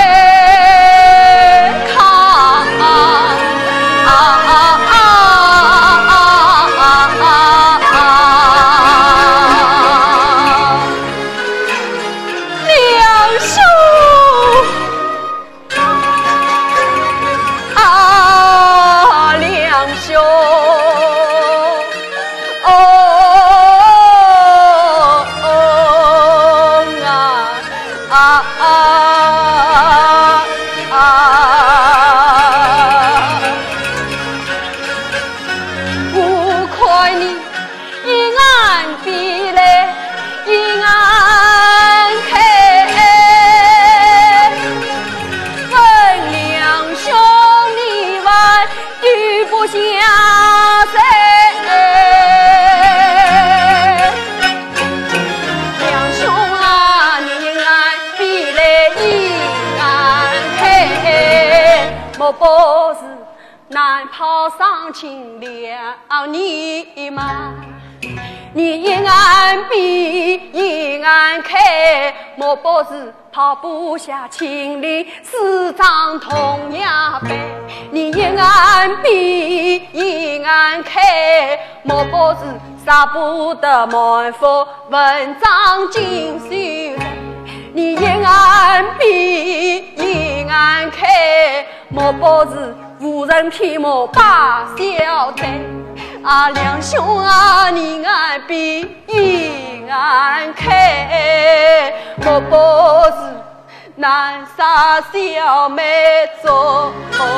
S3: 不是难抛上情了你吗？你一眼闭一眼开，莫不是抛不下情理，四张同样悲。你一眼闭一眼开，莫不是舍不得满腹文章经修。你一眼闭一眼开，莫不是无人披毛把小腿。啊，两兄啊，你眼闭一眼开，莫不是难杀小妹做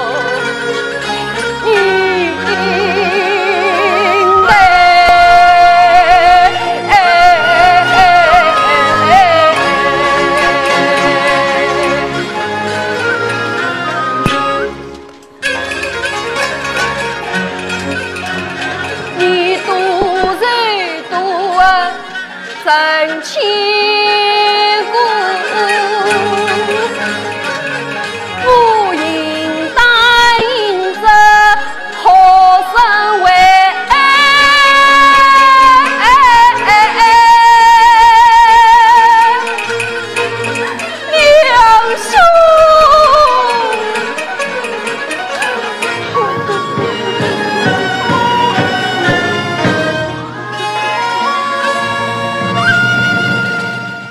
S3: 应该。真情故，不应答应着何生为两兄。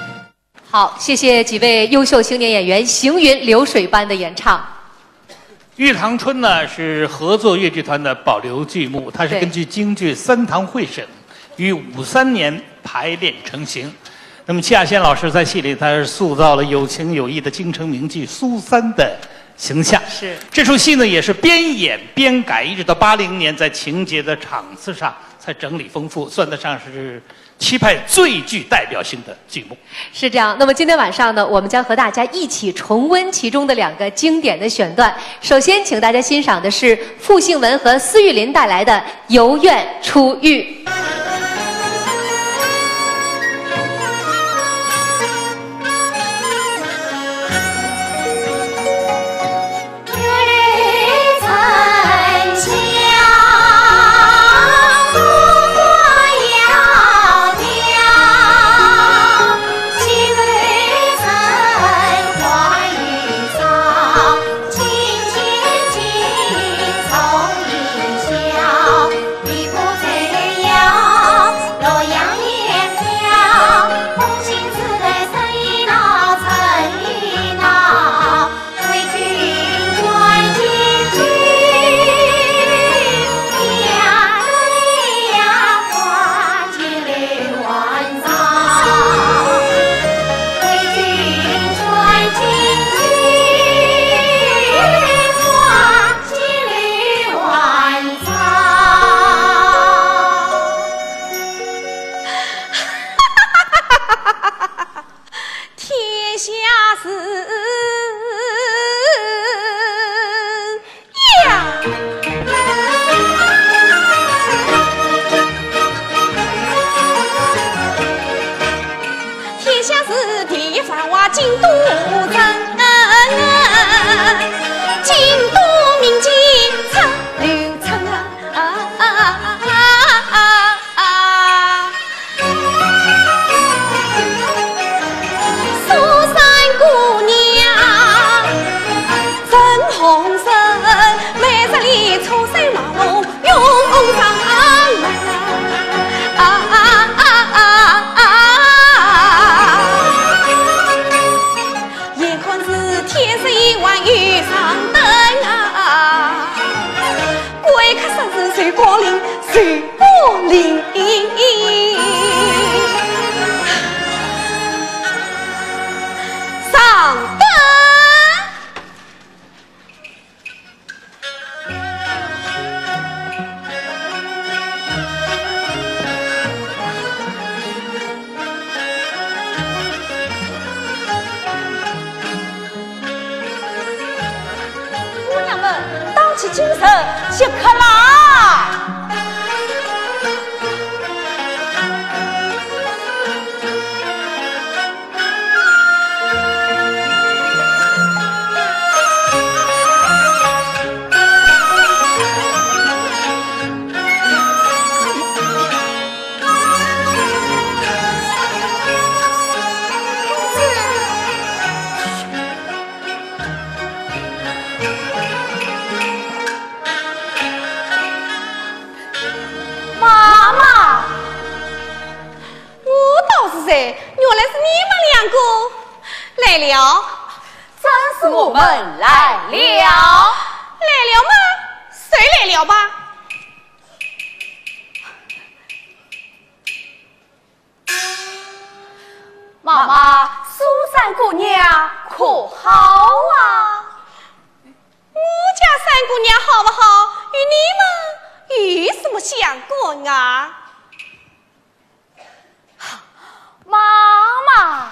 S2: 好，谢谢几位优秀青年演员行云流水般的演唱。
S1: 玉堂春呢是合作越剧团的保留剧目，它是根据京剧《三堂会审》于53年排练成型。那么戚亚仙老师在戏里，他是塑造了有情有义的京城名妓苏三的形象。
S2: 是
S1: 这出戏呢，也是边演边改，一直到80年，在情节的场次上才整理丰富，算得上是七派最具代表性的剧目。
S2: 是这样。那么今天晚上呢，我们将和大家一起重温其中的2个经典的选段。首先，请大家欣赏的是傅杏文和司玉林带来的《游苑出狱》。
S3: 精神即刻来！原来是你们2个来了，
S4: 真是我们来了。
S3: 来了吗？谁来了吧？
S4: 妈妈，苏三姑娘可好啊？
S3: 我家三姑娘好不好？与你们有什么相关啊？
S4: 妈妈，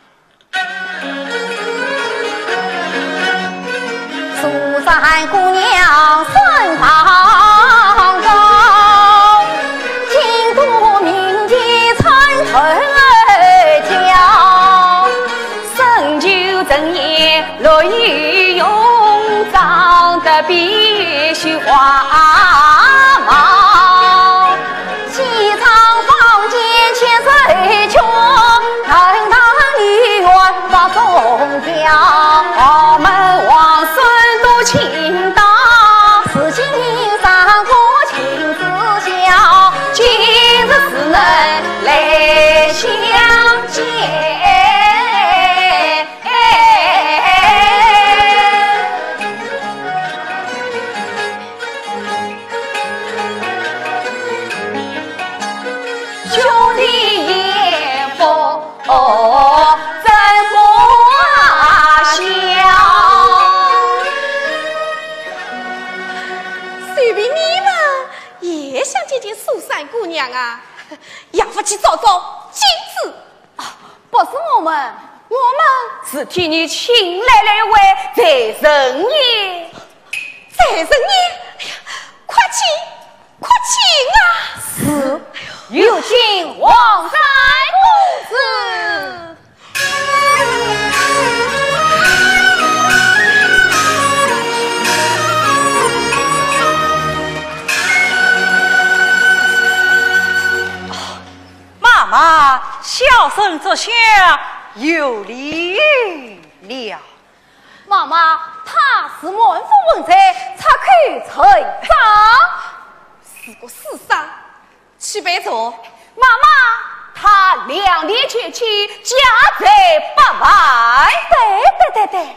S4: 苏三姑娘身旁高，京都名妓参头娇，深究正业乐于用，长得必须花毛，西藏坊间千岁穷，堂堂女园把宗教，我们王孙都倾倒，此情三国亲自笑，今日只能来相见。
S3: 随便你们也想见见苏三姑娘啊，要不去找找金子
S6: 啊？不是我们是替你请来了一位财神爷。
S3: 财神爷，哎呀，快请啊！
S6: 是，有请王三公子。
S5: 妈妈，小声作响，有礼了。
S6: 妈妈，他是满腹文才，才可成长。
S3: 是个世上，去杯茶。
S6: 妈妈，他2年前妻，家财8万。对。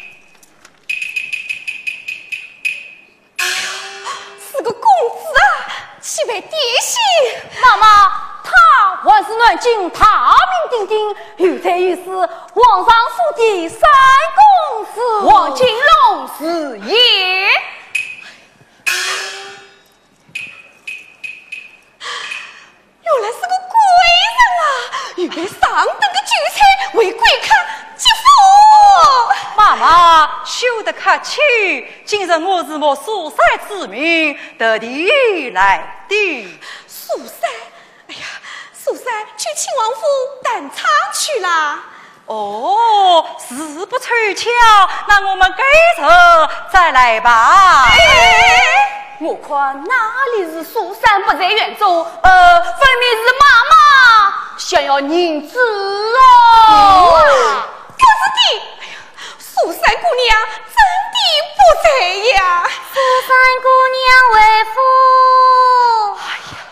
S3: 是个公子啊，去杯点心。
S6: 妈妈，他还是南京大名鼎鼎、有才有势、皇上府的三公子王金龙是也。
S3: 原来是个贵人啊！预备上等的酒菜为贵客接福。
S5: 妈妈，休得客气，今日我是我苏三之命特地来的。
S3: 苏三，哎呀，苏三去亲王府弹唱去了。
S5: 哦，事不凑巧，那我们改日再来吧。
S6: 我看哪里是苏三不在园中，分明是妈妈想要认字哦。
S3: 可是的，哎呀，苏三姑娘真的不在呀。
S4: 苏三姑娘为夫。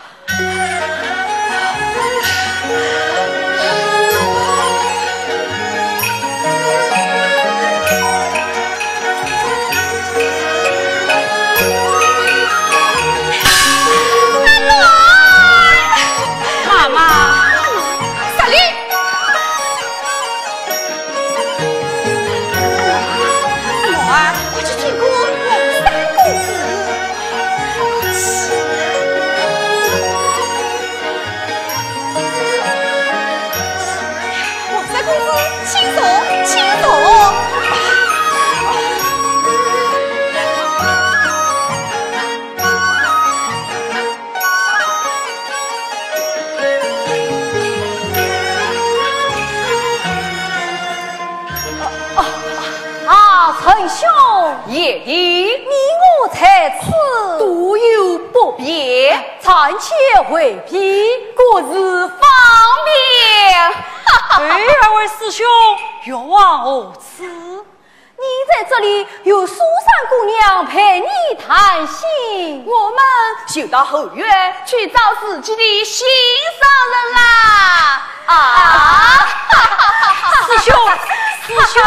S6: 陈兄爷弟，你我在此独有不便，暂且回避，各自方便。
S5: 二位师兄愿往何处？
S6: 你在这里有苏三姑娘陪你谈心，我们就到后院去找自己的心上人啦！
S5: 师兄，师兄。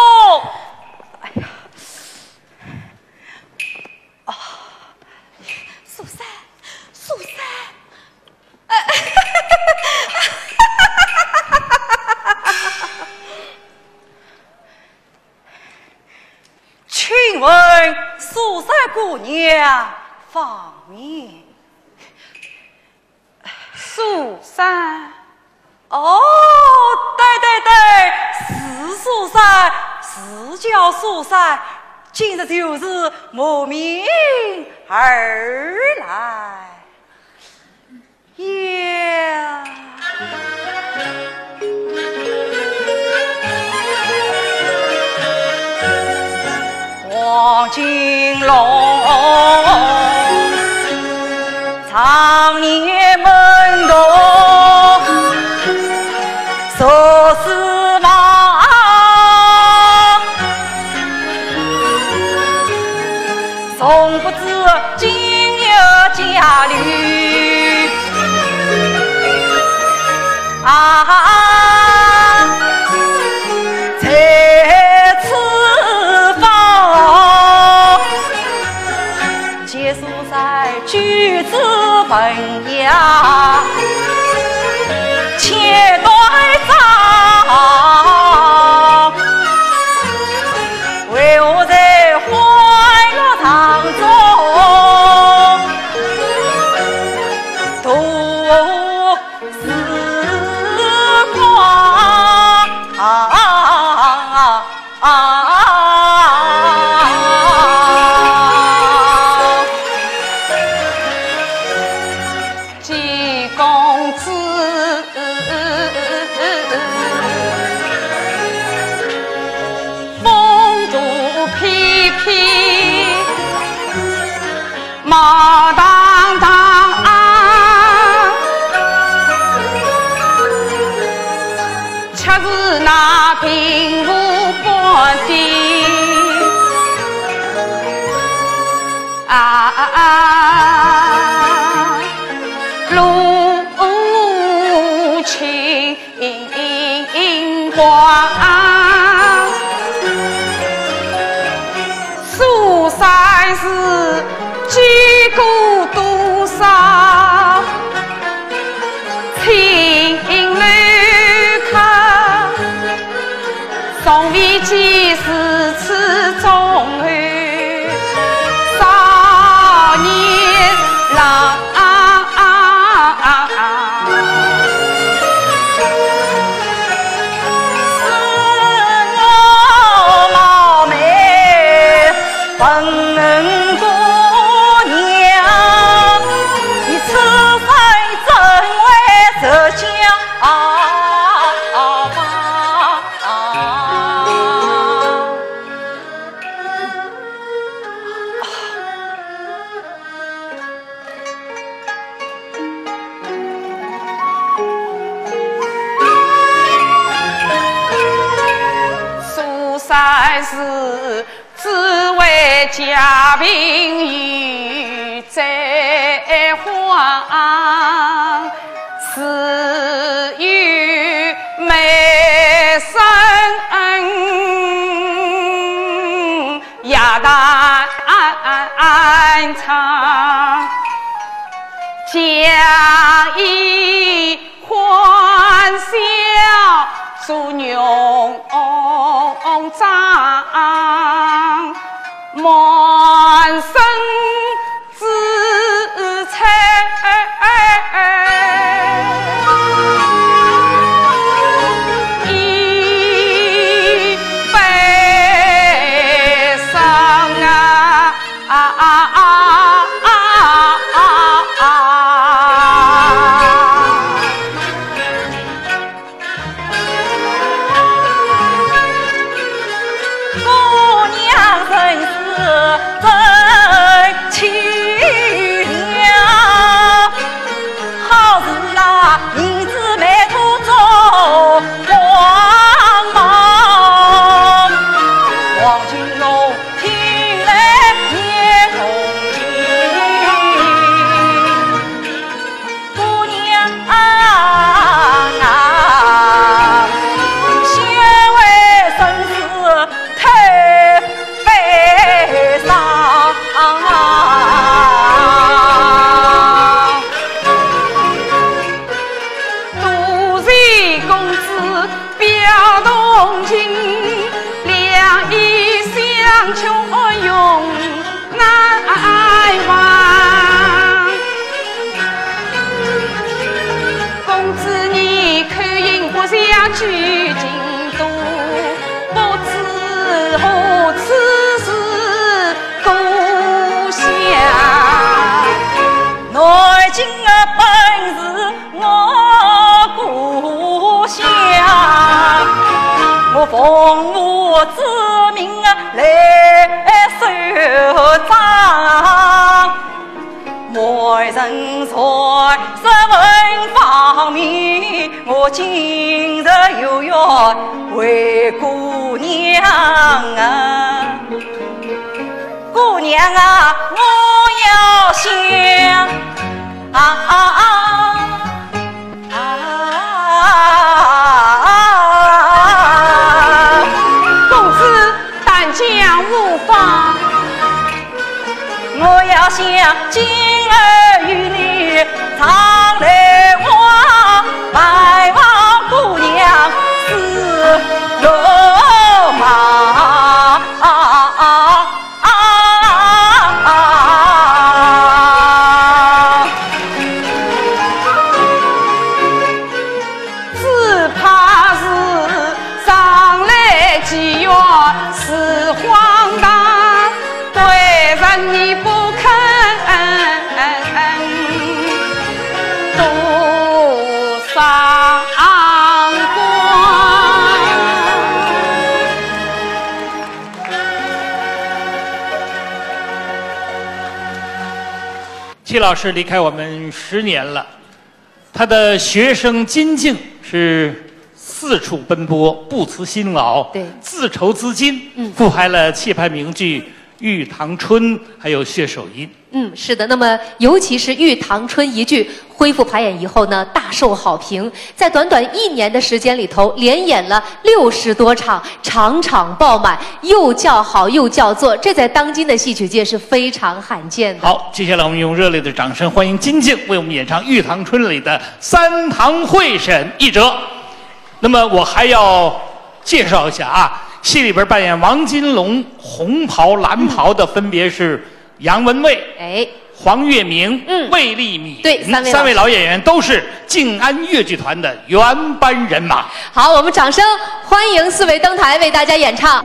S3: 苏三，
S5: 请问苏三姑娘方面？
S3: 苏三，
S5: 哦，对，是苏三，是叫苏三，今日就是慕名而来。呀，王金龙常年门东，说是忙，从不知今日家里在此方，结束在举子分呀，切断肠，为我在欢乐当中。
S3: 浩荡荡，却是那平湖百姓路青花，苏三是几过多少情侣客，从未见是此中后少年郎。是只为家贫与灾荒，是与美生亚旦长，将以欢笑祝牛长，满身紫彩，一悲伤奉我之命来收账，每人在十文方面，我今日又要为姑娘啊，姑娘啊，我要想我要想今儿与你常来往，拜望姑娘是罗马只怕是上来几月是荒唐。你不肯多伤光，
S1: 戚老师离开我们10年了，他的学生金静是四处奔波，不辞辛劳，
S2: 对，
S1: 自筹资金，复排了气派名剧《玉堂春》，还有《血手吟》。
S2: 是的。那么，尤其是《玉堂春》一剧恢复排演以后呢，大受好评，在短短1年的时间里头，连演了60多场，场场爆满，又叫好又叫座，这在当今的戏曲界是非常罕见的。
S1: 好，接下来我们用热烈的掌声欢迎金静为我们演唱《玉堂春》里的三堂会审一折。那么我还要介绍一下啊，戏里边扮演王金龙红袍蓝袍的分别是杨文蔚、黄月明、魏丽敏，
S2: 对，
S1: 三位老演员都是静安越剧团的原班人马。
S2: 好，我们掌声欢迎4位登台为大家演唱。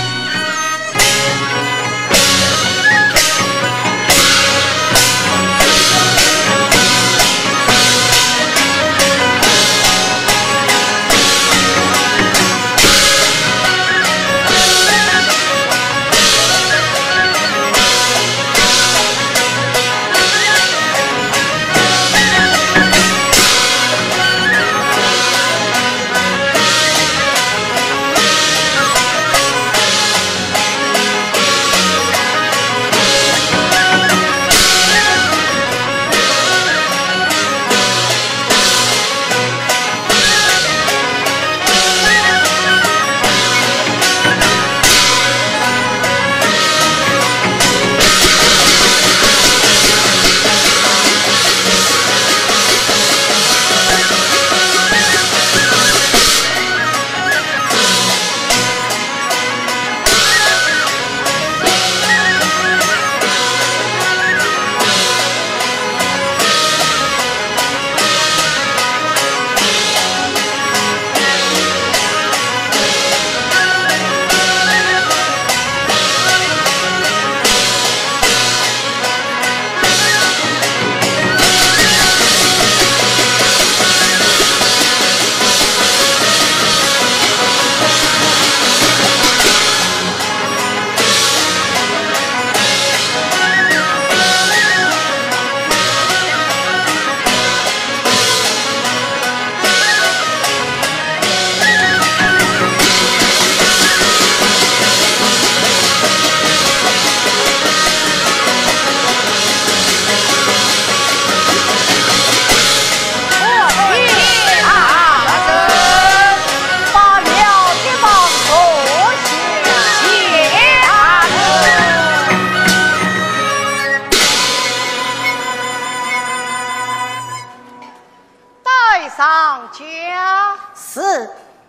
S5: 上家是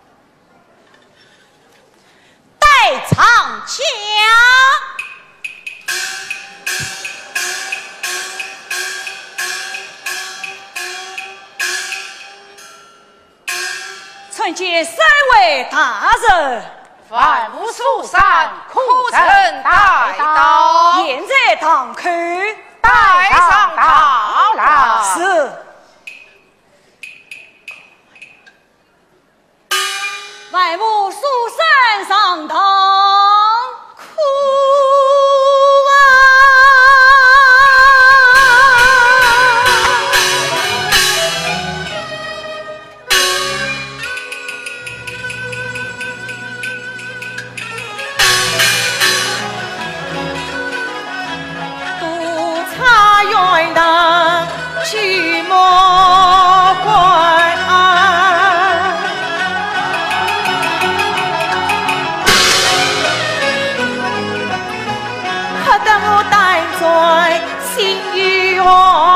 S5: 代唱家。
S3: 参见三位大人，
S6: 万物疏散，苦臣带到，
S3: 现在堂口
S6: 带上堂来。
S3: 是。万物疏散上堂，苦啊！督察院的举目观。心与爱，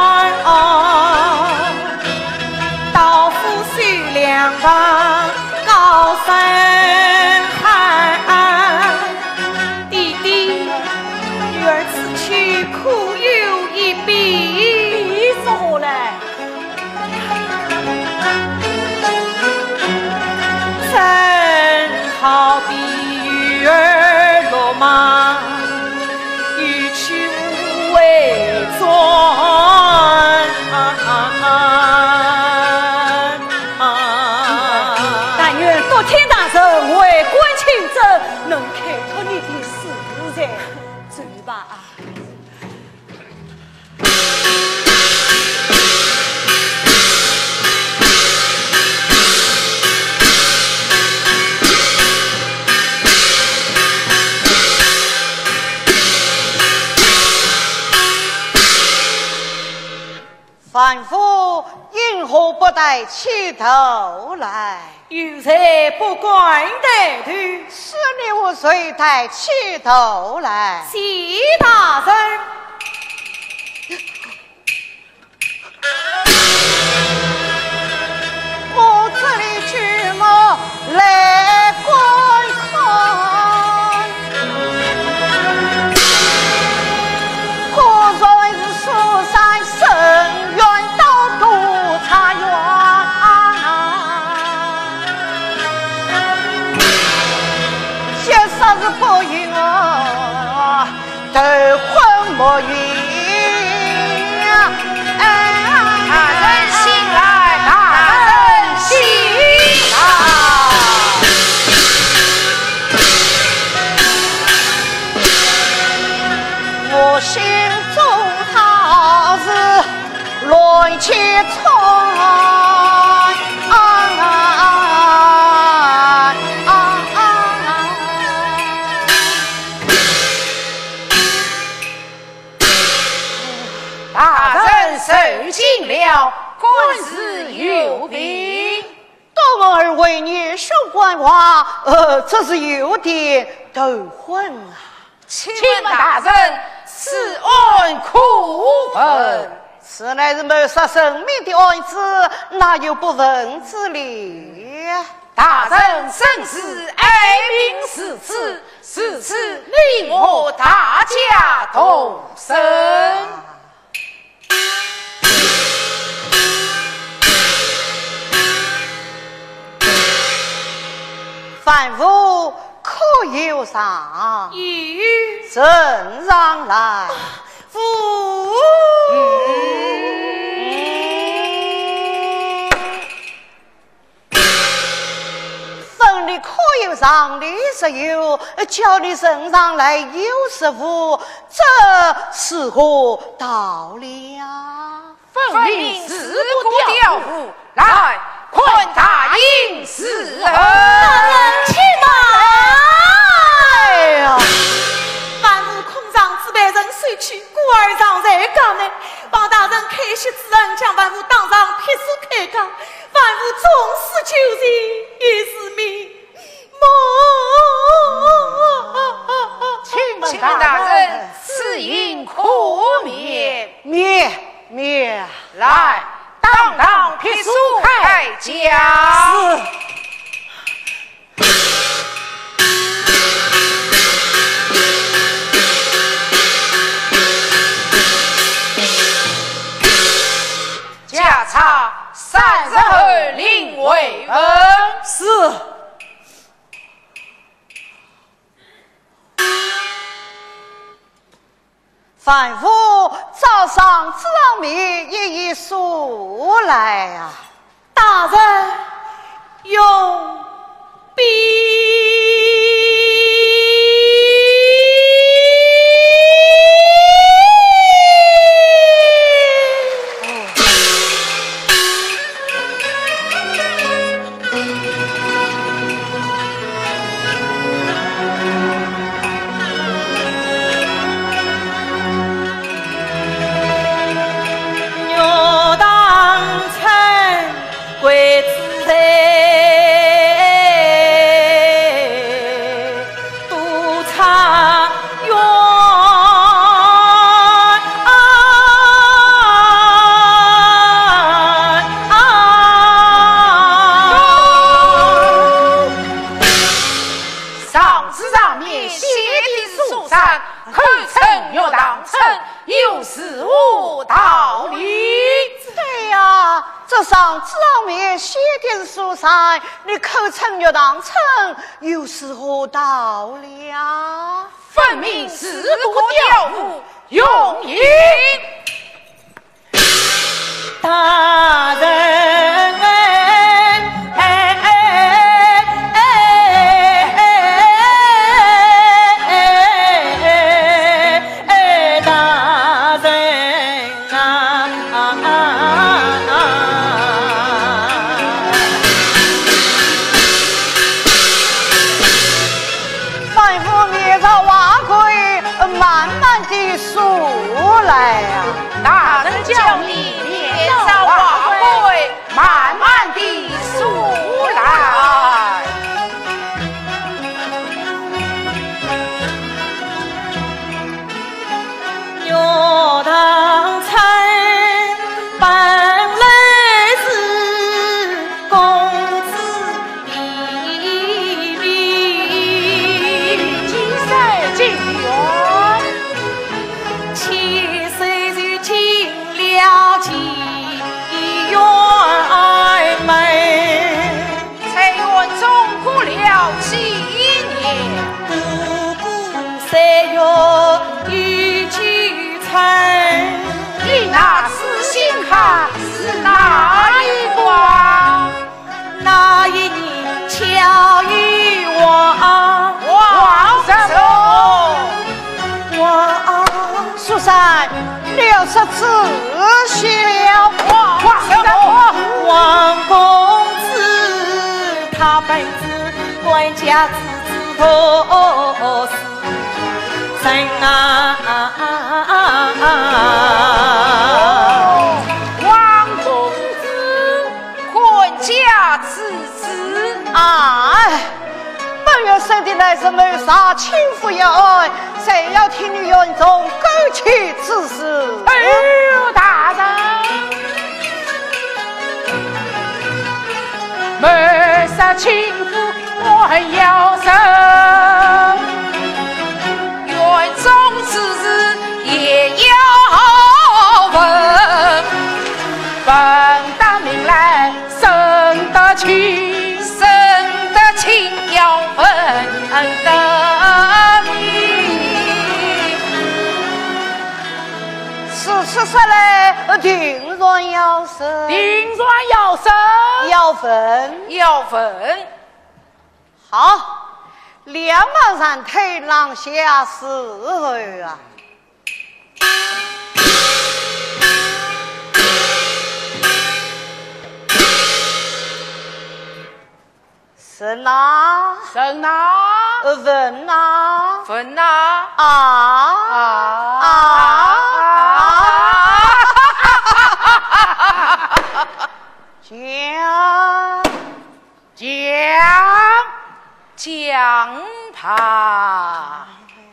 S3: 刀斧须两把高声喊，弟弟女儿此去苦有一比，说来真好比鱼儿落马，欲去为转但愿多天大神为官清正，能开脱你的死罪。走吧。
S5: 凡夫因何不带起头来？
S6: 有才不管带头，
S5: 是你无谁带起头来？
S6: 谢大人。
S5: 我这里举目来观看，果然是蜀山深渊到督察院，这啥子不与我斗魂莫云。我心中他是乱七穿，
S6: 大人受尽了，官司有病。
S5: 多儿为你说官话，这是有点斗混啊。
S6: 请问大人，此案可问？
S5: 此乃是谋杀生命的案子，哪有不问之理？
S6: 大人正是爱民是此，是此令我大家同生。
S5: 凡夫可有赏？
S6: 有。
S5: 正上来。
S6: 夫。
S5: 分你可有赏，你是有，叫你身上来有师傅，这是何道理呀？
S6: 分明是不调夫，来宽大应是何？
S3: 大人且慢！
S5: 哎呀！
S3: 凡夫空上自被人随去，故而常在岗内。望大人开席之恩，将凡夫当上撇书开讲，凡夫终死求人，也是命
S6: 梦。请问大人，此因可灭？
S5: 灭！
S6: 来，当撇书开讲。驾查32令为恩。
S5: 是。凡夫早上这面一书来啊，
S3: 大人用笔。
S5: 你口称欲当称，又是何道理啊？
S6: 分明是个刁妇，用意。
S3: 大人
S5: 慢慢的数来呀，
S6: 大人叫你免他是哪一卦？
S3: 那一年巧遇王
S6: 神
S3: 王苏三60字写了王公子，他本是官家之头是神
S6: 王公子官家之子
S3: 本月生的乃是谋杀亲夫有爱，谁要听女园中苟且之事？
S6: 哎呦，大人，谋杀亲夫我要审，园中之事也要问。问到明来，生得亲，生得亲要分得明。
S3: 是来定然要审，
S6: 定然要审，
S3: 要分。
S6: 要分。
S3: 好，两个人推让下事啊。是哪？
S6: 审哪？
S3: 问哪？
S6: 分哪？讲吧。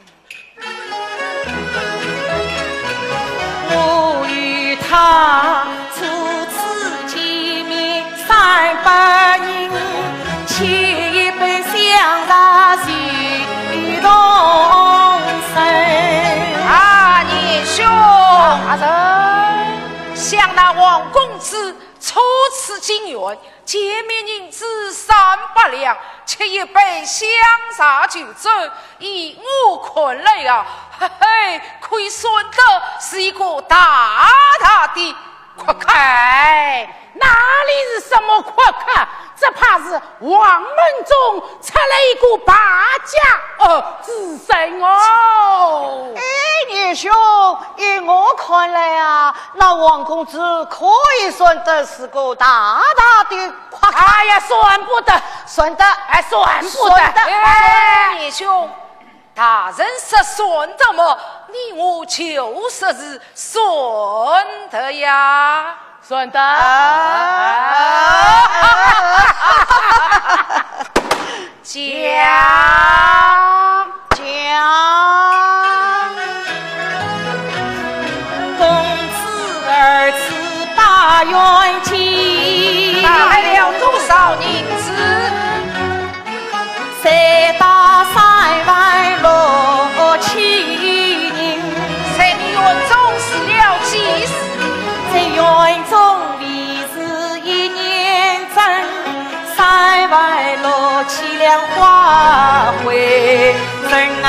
S3: 我与他初次见面300年，牵一杯香茶许同生。
S6: 年兄，大人，想那王公子初次进园，见面银子300两，且一杯香茶酒醉，以我看来啊，嘿嘿，可以算得是一个大大的阔开。哪里是什么阔开？这怕是王门中出了一个败家子孙哦。
S3: 年兄，依我看来啊，那王公子可以算得是个大大的夸开。
S6: 哎呀，算不得，
S3: 算得，
S6: 算不得。年兄，大人说算得么？你我就是是算得呀，算得。
S3: 讲公子儿子大元气，
S6: 带了多少银子
S3: 3打3万6七银，
S6: 在你园中是了几时？
S3: 在园中历时1年整，3万6七两花回正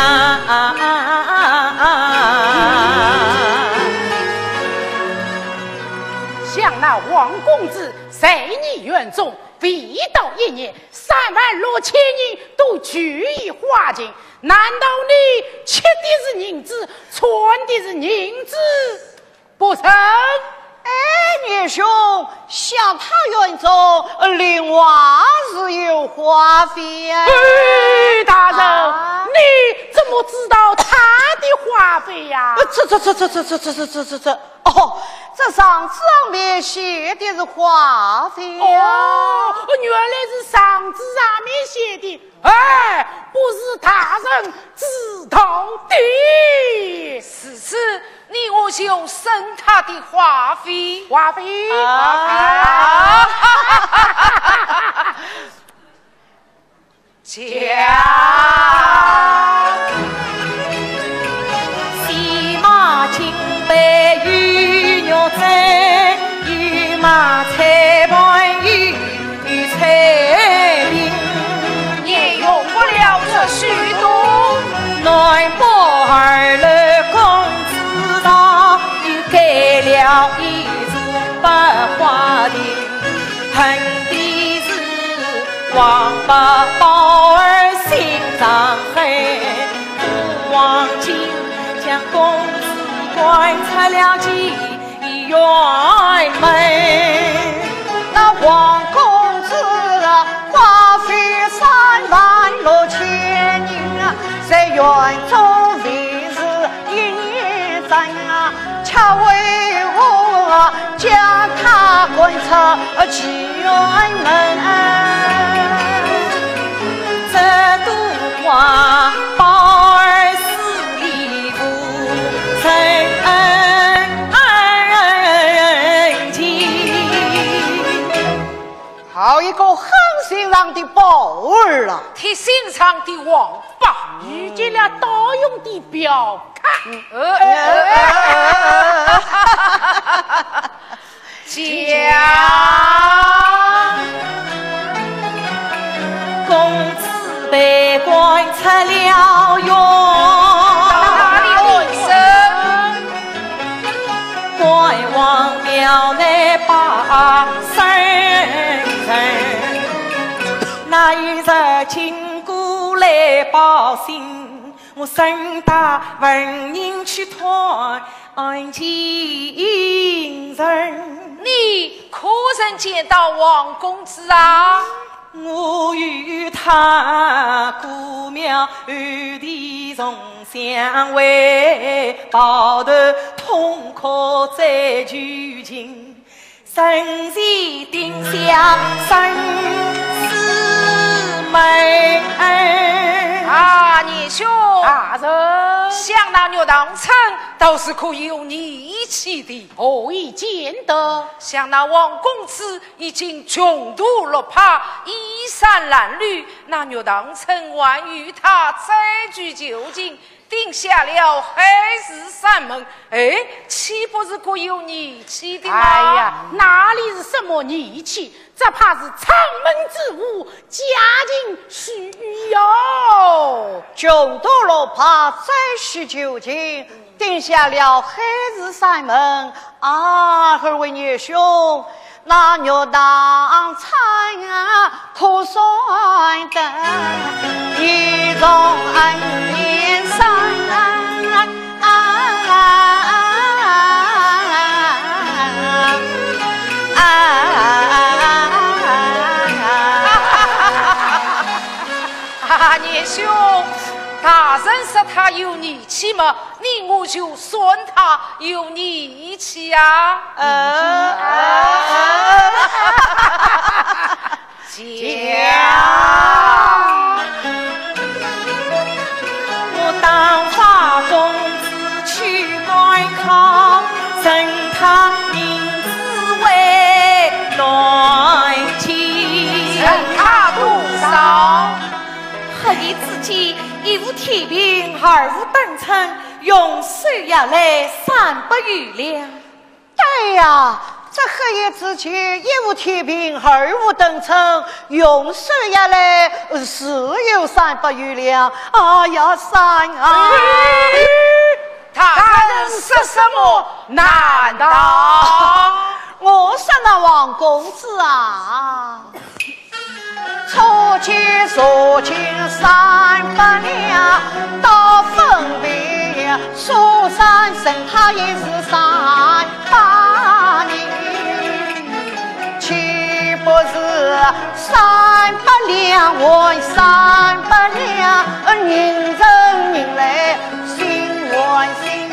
S6: 像那王公子在你园中必到1年3万6千银都俱已花尽，难道你吃的是银子，穿的是银子不成？
S3: 年兄，像他园中另外是有花费啊。
S6: 大人，你怎么知道他的花费呀？
S3: 这上上面写的是花费啊。
S6: 原来是上纸上面写的，不是大人知道的。此次你我就生他的花费，
S3: 西马金杯玉肉簪，玉马彩盘玉彩铃，
S6: 也用不了这许多。
S3: 南北2楼公子堂，又盖了一座白花亭，恨的是王八宝儿心肠黑，不忘记将公子关在了妓院门。那王公子啊，花费36000银啊，在园中为时1年整啊，恰为我将他关出妓院门。这度花宝儿死里不曾好一个狠心肠的宝儿啊！
S6: 替心肠的王八，
S7: 遇见了盗用的表看。
S3: 公子被关出了院，
S6: 哪里问声？
S3: 关王庙内把身人。那一日经过来报信，我身带文人去团亲人。
S6: 你可曾见到王公子啊？
S3: 我与他姑庙的重相会，抱头痛哭在旧情，生前定下生死门。
S6: 啊，你兄，
S7: 大人，
S6: 想那岳当成倒是可以有你义气的，
S7: 何以见得？
S6: 像那王公子已经穷途落魄，衣衫褴褛，那岳当成还与他再聚就近，定下了黑日山盟，岂不是可以有义气的吗？
S7: 哎呀，哪里是什么义气？这怕是长门之物，家境需要。
S3: 穷途落魄，再续就近，定下了黑日山盟。啊，二位爷兄，那岳当成啊，可算得一种恩义山。
S6: 年兄，大人说他有义气嘛，你我就算他有义气啊。
S3: 我当发公子去观看，赠他名字为暖妻，
S6: 赠他多少？
S3: 合一之间，一无天平，二无等称，用手下来300余两。对呀，这合一之间，一无天平，二无等称，用手下来是有300余两。哎呀，
S6: 他人说什么？难道
S3: 我说那王公子啊？初见所见300两，到分别苏三生他也是300年，岂不是300两换300两？人争人来，心换心。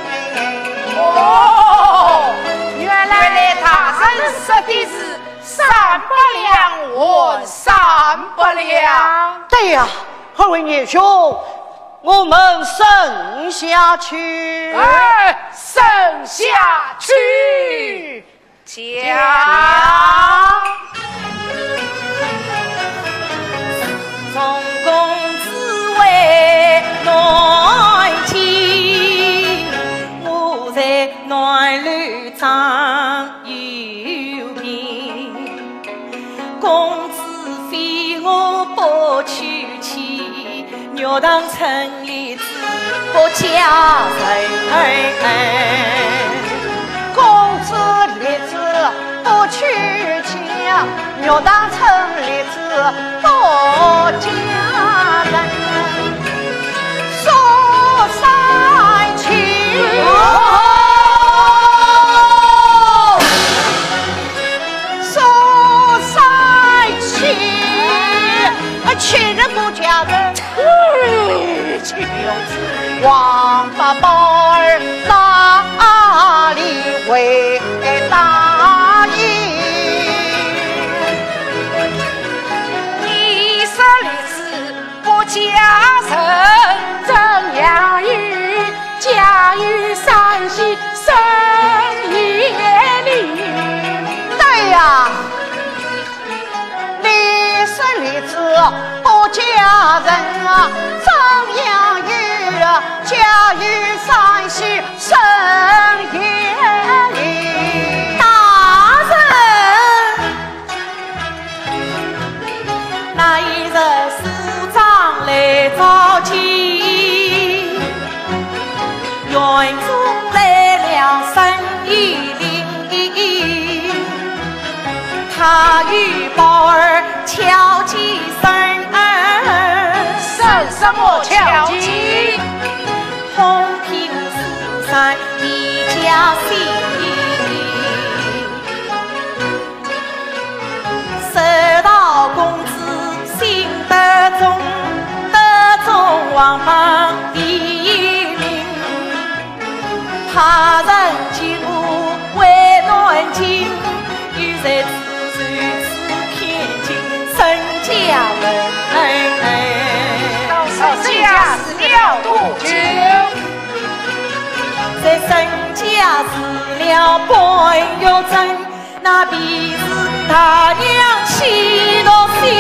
S6: 哦，原来他人说的是300两换300两。
S3: 对呀，二位爷兄，我们升下去。
S6: 升下去，将
S3: 宋公子为暖妻，我在暖楼长有病，公子非我不娶妻，肉当成例子不嫁人。公子立志
S5: 玉堂村里子多家人，说三去，说三去，去人不嫁人，去王八宝儿哪里会答应？
S6: 你说日子不嫁人，
S7: 正阳雨，家有三喜生夜里。
S5: 对呀，你说日子不嫁人啊，正阳雨啊，家有三喜生夜里。大人，那一日署长来召集，园中来了生意令，他与宝儿敲击声儿，
S6: 生什么敲击？
S5: 红苹树上一家心。收到工资心得中，得中王榜第一名。他人进屋为暖金，于是自然此偏尽身家人。
S6: 到身家死了多久？
S5: 在身家死了半月整，那便是大娘气到心。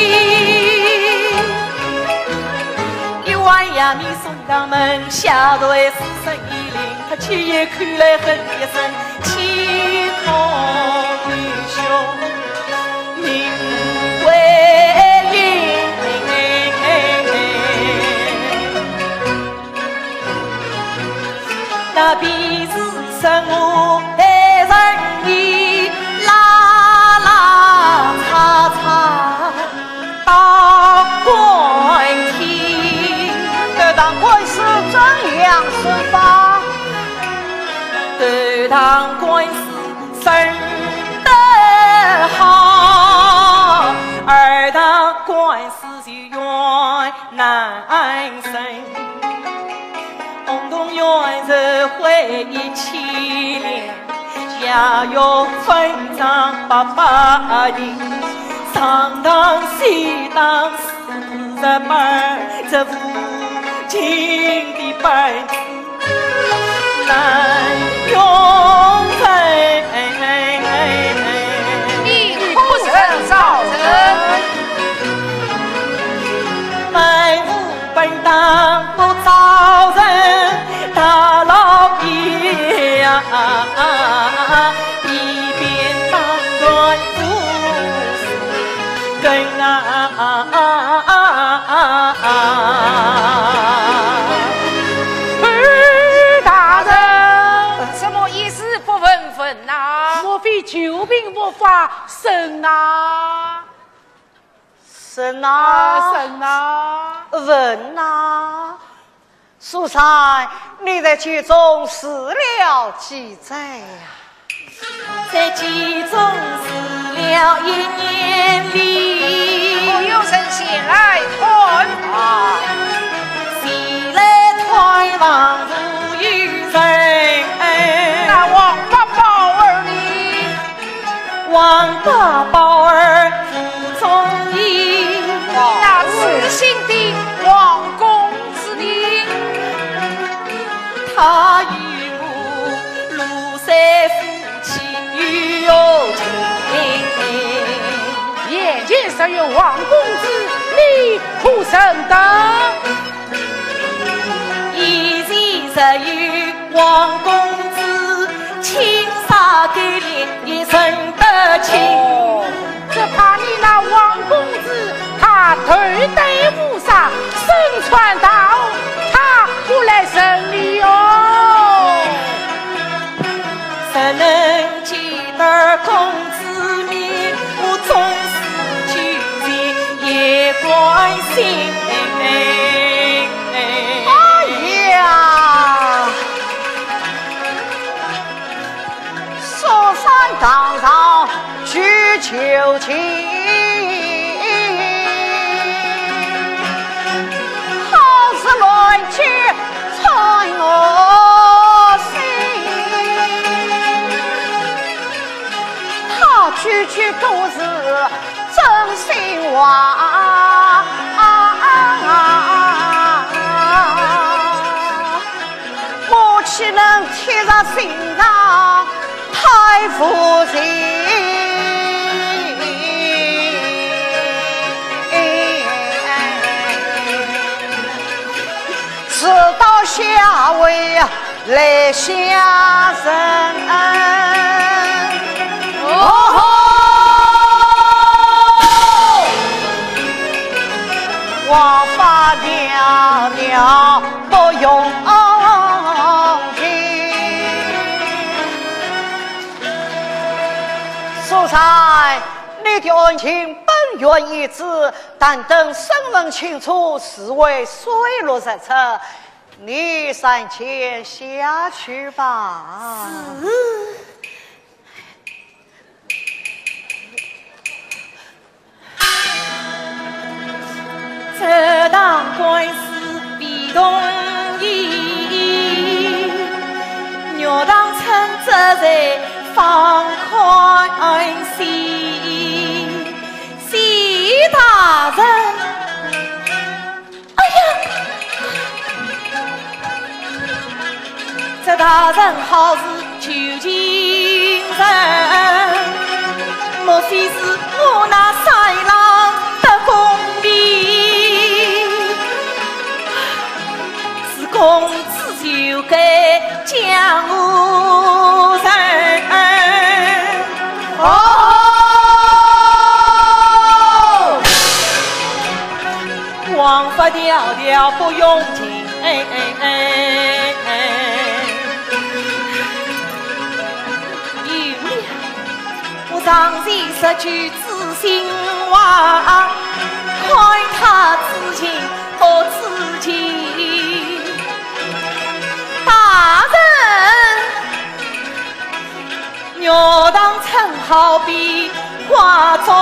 S5: 一晚夜里送上门，下头还是生意令，他亲眼看来恨一声，气空玉胸，名为令。那便是生我爱人意，拉拉叉叉到官天，这当官司怎样审法？这当官司审得好，二当官司就冤难伸。轰动原是回忆凄凉，家有分赃八百银，上当西当四十半，这父亲的本难永分。
S6: 你哭声造人，
S5: 满屋本当不招人，大老爷呀，一边当官不是根
S7: 大人，
S6: 什么意思？不问问呐？
S7: 莫非救兵无法生啊？
S5: 是哪？
S7: 生啊！
S5: 问哪？苏三，你在剧中死了几载呀？在剧中死了1年里。
S6: 我有人前来团啊，
S5: 前来团王无有人。
S6: 那王八宝儿呢？
S5: 王八宝儿不中意。
S6: 那知心的王公子呢？
S5: 他与我庐山夫妻有情，
S7: 眼前实有王公子，你可生得？
S5: 以前实有王公子，青纱给脸也生得亲。
S7: 只怕你那王公子，他头戴乌纱，身穿大袄，他不来审理哦。
S5: 谁能见得公子面，我终
S3: 当上去求情，好似乱去睬我心，他句句都是真心话，我岂能贴在心上太负心？直到下位来下人，王法娘娘不用情，素才你的恩情本愿一致，但等身份清楚，实为水落石出。你三千下去吧。
S8: 这档官司必同意，若当趁责任放宽心，谢大人。哎呀，这大人好是求情人，莫非是我那豺狼的功名？是公子就该江湖人。王法调调不用情，有了，我上前说句知心话，看他知情不知情。大人，若当称好比画中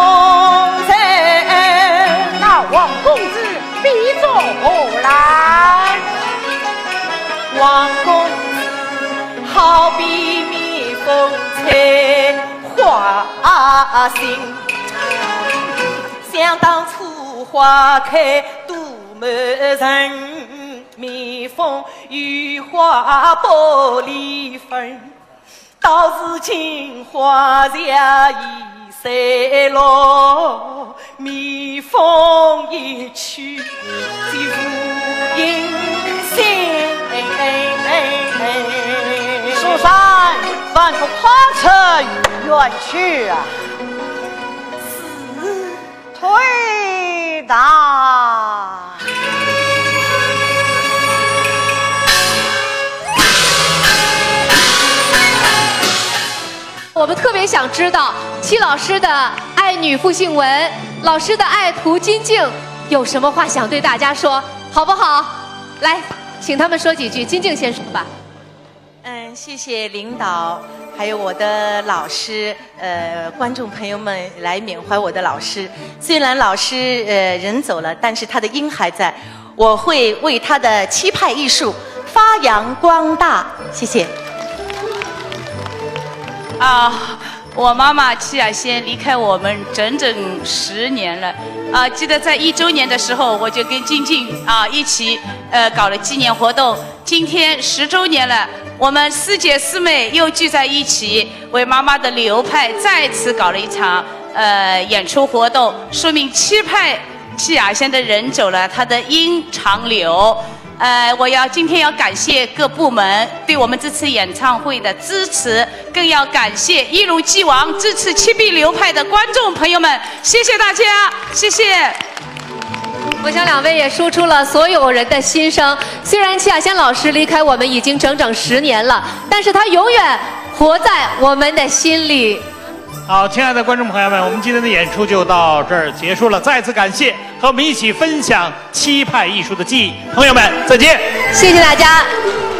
S8: 人，
S7: 那王公子必作何来？
S8: 王公子好比蜜蜂采花心，想当初花开多美人，蜜蜂与花不离分，到如今花下已散落，蜜蜂一去就无音信。
S3: 苏三吩咐花车远去啊！推打。
S2: 我们特别想知道戚老师的爱女傅杏文，老师的爱徒金静有什么话想对大家说，好不好？来，请他们说几句。金静先说吧。
S8: 谢谢领导，还有我的老师，观众朋友们来缅怀我的老师。虽然老师人走了，但是他的音还在，我会为他的七派艺术发扬光大。谢谢。
S9: 我妈妈戚雅仙离开我们整整10年了。记得在1周年的时候，我就跟金静一起搞了纪念活动。今天10周年了，我们4姐4妹又聚在一起，为妈妈的流派再次搞了一场演出活动，说明七派戚雅仙的人走了，她的音长留。我今天要感谢各部门对我们这次演唱会的支持，更要感谢一如既往支持七臂流派的观众朋友们，谢谢大家，谢谢。
S2: 我想两位也说出了所有人的心声。虽然戚雅仙老师离开我们已经整整10年了，但是她永远活在我们的心里。
S1: 好，亲爱的观众朋友们，我们今天的演出就到这儿结束了。再次感谢和我们一起分享七派艺术的记忆，朋友们再见，
S2: 谢谢大家。